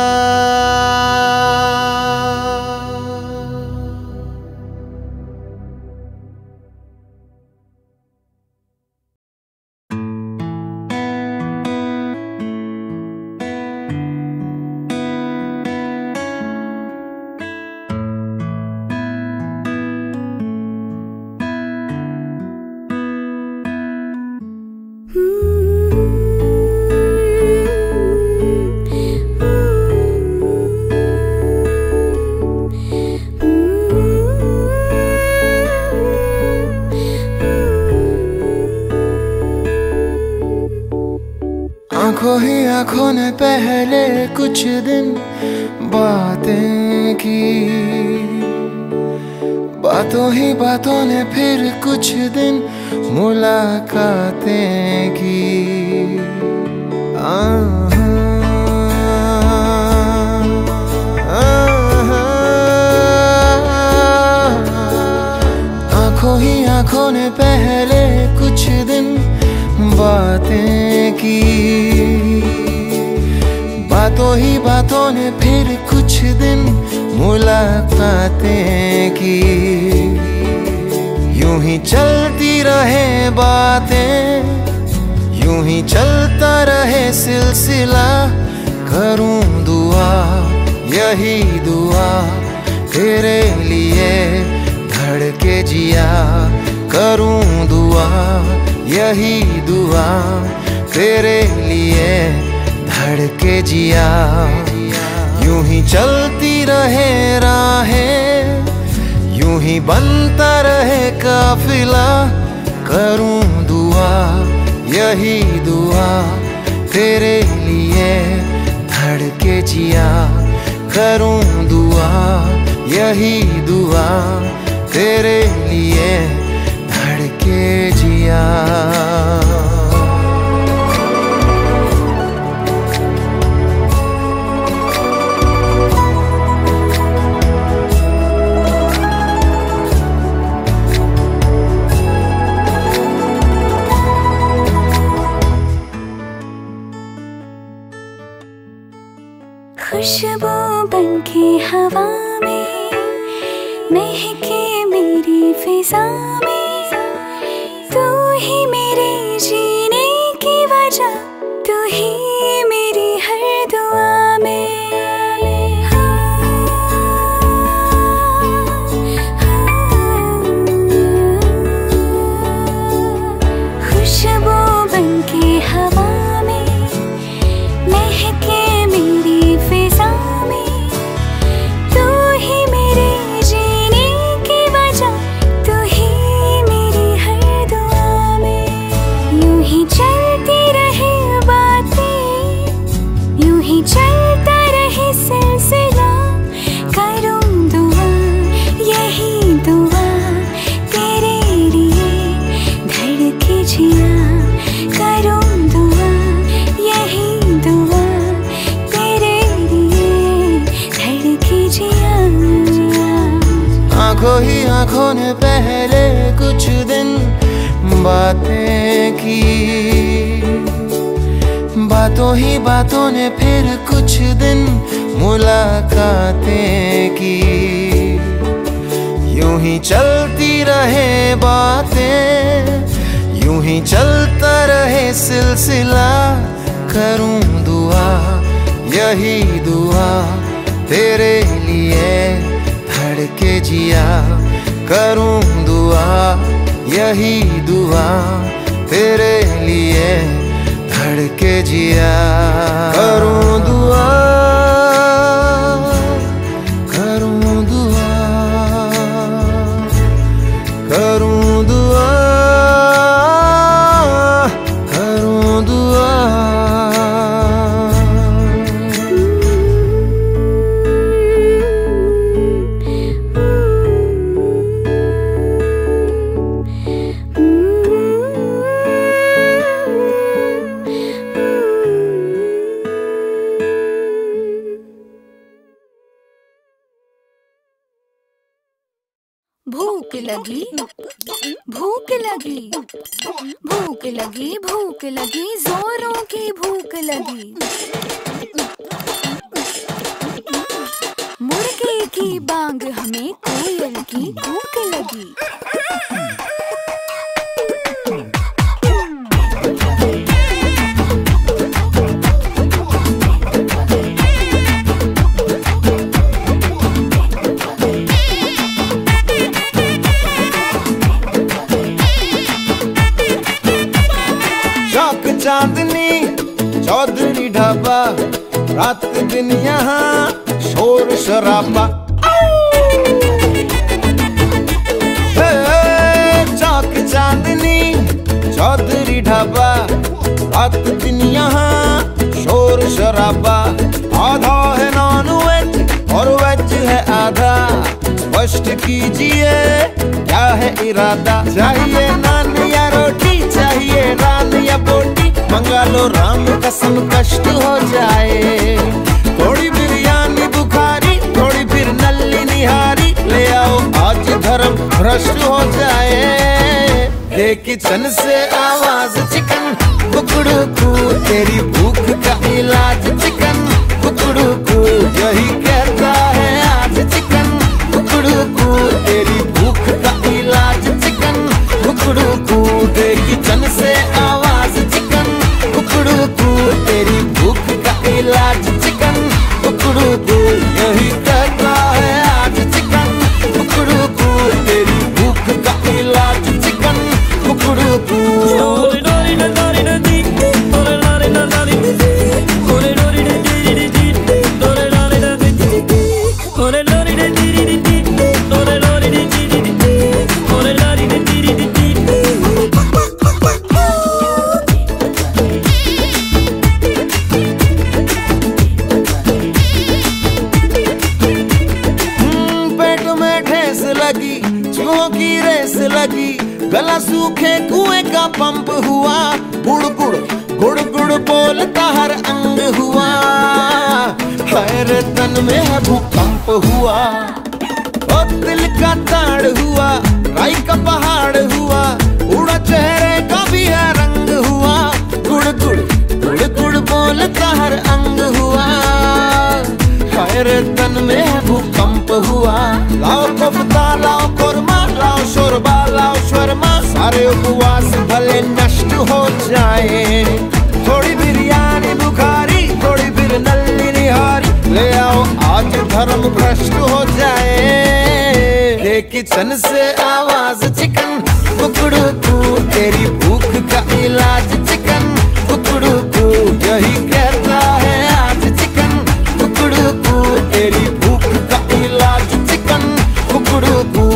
आंखों ही आंखों ने पहले कुछ दिन बातें की, बातों ही बातों ने फिर कुछ दिन मुलाकातें की। आंखों ही आंखों ने पहले कुछ दिन बातें की, बातों ही बातों ने फिर कुछ दिन मुलाकातें की। यूं ही चलती रहे बातें, यूं ही चलता रहे सिलसिला। करूं दुआ, यही दुआ तेरे लिए धड़के जिया। करूं दुआ, यही दुआ तेरे लिए धड़के जिया। यूं ही चलती रहे राहें, यूं ही बनता रहे काफिला। करूं दुआ, यही दुआ तेरे लिए धड़के जिया। करूं दुआ, यही दुआ तेरे लिए धड़के जिया। खुशबू बनके हवा में महके मेरी फिजा में, तू ही मेरे जीने की वजह, तू ही मेरी हर दुआ में। खुशबू बनके हवा में महके मेरी फिजा में, तू ही मेरे जीने की वजह, तू ही मेरी हर दुआ में। यूं ही चलती रहे बातें, आंखों ही आंखों ने पहले कुछ दिन बातें की, बातों ही बातों ने फिर कुछ दिन मुलाकातें की। यूं ही चलती रहे बातें, यूं ही चलता रहे सिलसिला। करूं दुआ, यही दुआ तेरे लिए धड़के जिया। करूं दुआ, यही दुआ तेरे लिए धड़के जिया। करूं दुआ, करूं दुआ, करूं दुआ, करूं दुआ। भूख लगी, भूख लगी, भूख लगी, भूख लगी, जोरों की भूख लगी। मुर्गे की बांग हमें कोयल की भूख लगी। चांदनी चौधरी ढाबा, रात दिन यहाँ शोर शराबा। चौक चांदनी चौधरी ढाबा, रात दिन यहाँ शोर शराबा। आधा है नॉन वेज और वेज है आधा, स्पष्ट कीजिए क्या है इरादा। चाहिए नान या रोटी, चाहिए नान या बोटी, मंगा लो राम कसम कष्ट हो जाए। थोड़ी बिरयानी बुखारी, थोड़ी फिर नल्ली निहारी, ले आओ आज धर्म भ्रष्ट हो जाए। किचन से आवाज चिकन कुकड़ू कू, तेरी भूख का इलाज चिकन कुकड़ू कू, यही कहता है आज चिकन कुकड़ू कू, तेरी भूख का इलाज चिकन कुकड़ू कू। किचन से आवाज चिकन कुकड़ू कू, तेरी भूख का इलाज चिकन कुकड़ू कू, यही कहता है आज चिकन कुकड़ू कू, तेरी भूख का इलाज चिकन कुकड़ू कू। गला सूखे कुएं का पंप हुआ, गुड़ गुड़ गुड़ गुड़ बोलता हर अंग हुआ। हर तन में है भूकंप हुआ, और दिल का ताड़ हुआ, राई का पहाड़ हुआ, उड़ा चेहरे का भी है रंग हुआ। गुड़ गुड़ गुड़ गुड़ बोलता हर अंग हुआ, हर तन में है भूकंप हुआ। लाओ कोफ्ता, लाओ कोरमा, लाओ शोरबा, लाओ शर्मा, सारे उपवास भले नष्ट हो जाए। थोड़ी बिरयानी बुखारी, थोड़ी फिर नल्ली निहारी, ले आओ आज धर्म भ्रष्ट हो जाए। किचन से आवाज चिकन कुकड़ू कू, तेरी भूख का इलाज चिकन कुकड़ू कू, यही कहता है आज चिकन कुकड़ू कू, तेरी भूख का इलाज चिकन कुकड़ू कू।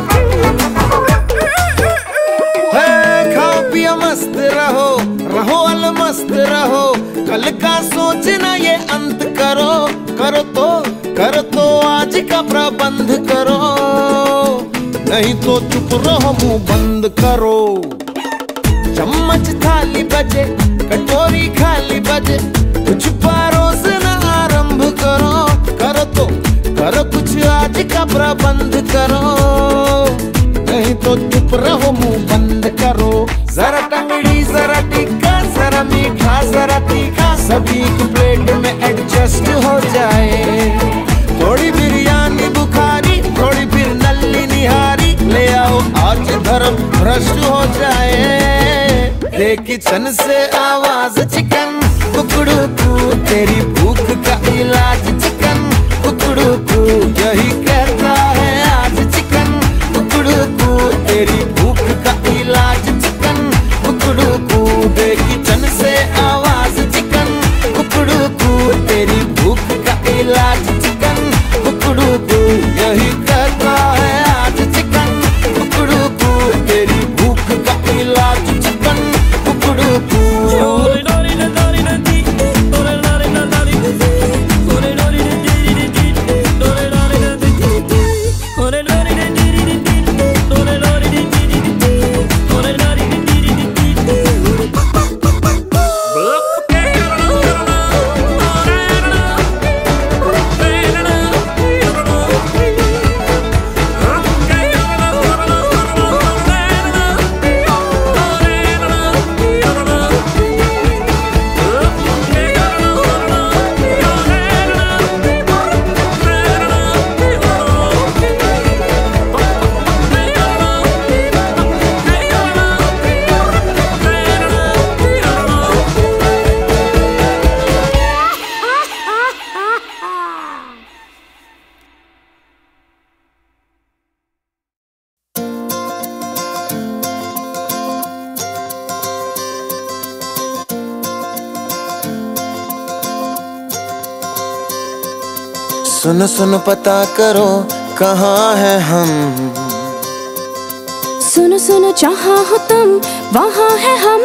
रहो नहीं तो चुप रहो, मुंह बंद करो। चम्मच थाली बजे, कटोरी खाली बजे, कुछ परोसना आरंभ करो। करो तो करो कुछ आज का प्रबंध करो, नहीं तो चुप रहो, मुंह बंद करो। जरा टंगड़ी जरा टिक्का, जरा मीठा जरा तीखा, सभी की प्लेट में एडजस्ट हो जाए। थोड़ी बिरयानी बुखारी, थोड़ी फिर नल्ली निहारी, ले आओ आज धर्म भ्रष्ट हो जाए। किचन से आवाज चिकन कुकड़ू कू, तेरी भूख का इलाज चिकन कुकड़ू कू, यही कहता है आज चिकन कुकड़ू कू, तेरी भूख का इलाज चिकन कुकड़ू कू। किचन से आवाज चिकन कुकड़ू कू, तेरी भूख का इलाज चिकन कुकड़ू कू, यही कहता है आज चिकन कुकड़ू कू, तेरी भूख का इलाज चिकन कुकड़ू कू। सुनो सुनो पता करो कहाँ है हम, सुनो सुनो जहाँ हो तुम वहाँ है हम।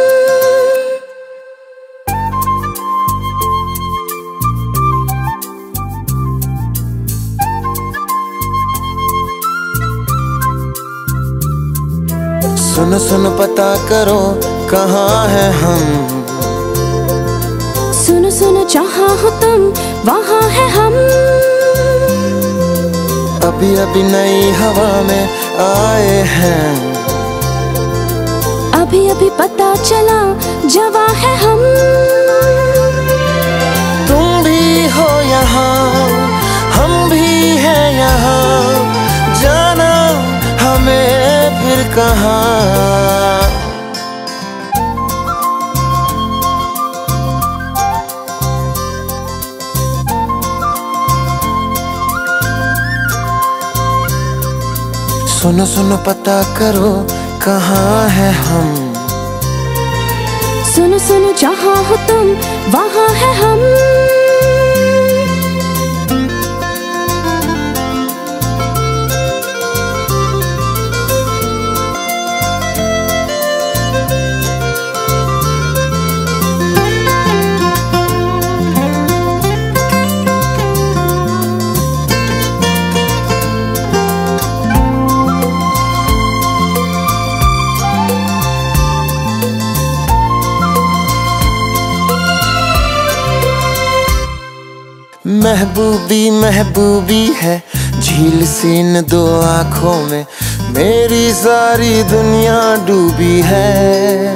सुनो सुनो पता करो कहाँ है हम, सुनो सुनो जहाँ हो तुम वहाँ है हम। अभी अभी नई हवा में आए हैं, अभी अभी पता चला जवां है हम। तुम भी हो यहाँ, हम भी हैं यहाँ, जाना हमें फिर कहाँ। सुनो सुनो पता करो कहाँ है हम, सुनो सुनो जहाँ हो तुम वहाँ है हम। महबूबी महबूबी है झील सी इन दो आँखों में, मेरी सारी दुनिया डूबी है।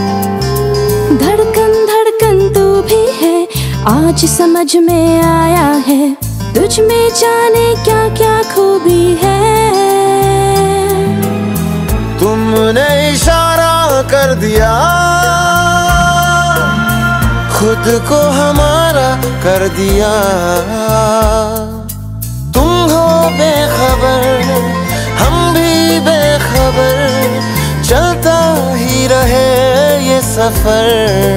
धड़कन धड़कन तू भी है, आज समझ में आया है, तुझ में जाने क्या क्या खूबी है। तुमने इशारा कर दिया, खुद को हमारा कर दिया। तुम हो बेखबर, हम भी बेखबर, चलता ही रहे ये सफर।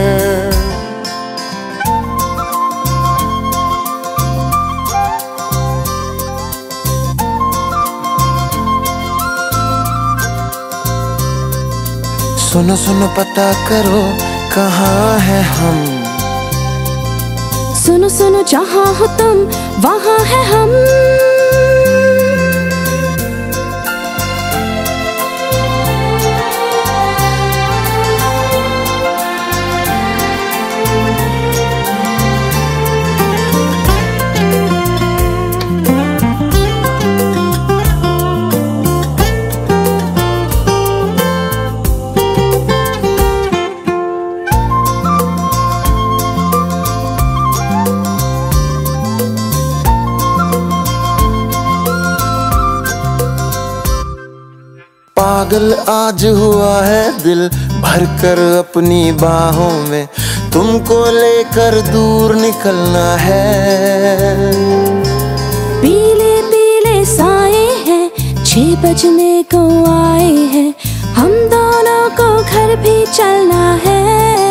सुनो सुनो पता करो कहाँ है हम, सुनो सुनो जहाँ हो तुम वहाँ है हम। पागल आज हुआ है दिल भरकर अपनी बाहों में, तुमको लेकर दूर निकलना है। पीले पीले साए हैं 6 बजने को आए हैं, हम दोनों को घर भी चलना है।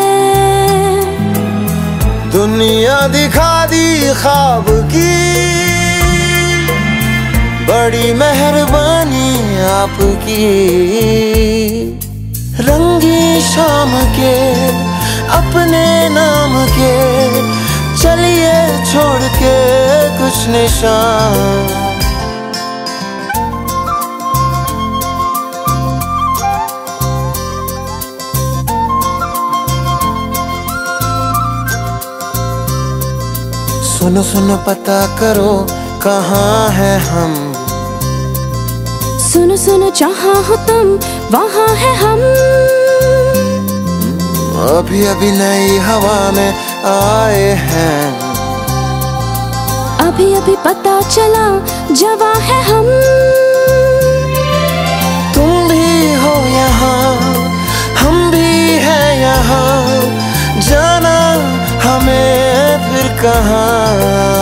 दुनिया दिखा दी ख्वाब की, बड़ी मेहरबानी आपकी। रंगी शाम के अपने नाम के, चलिए छोड़ के कुछ निशान। सुनो सुनो पता करो कहाँ है हम, सुनो सुनो जहाँ हो तुम वहाँ है हम। अभी अभी नई हवा में आए हैं, अभी अभी पता चला जवां है हम। तुम भी हो यहाँ हम भी हैं यहाँ, जाना हमें फिर कहाँ।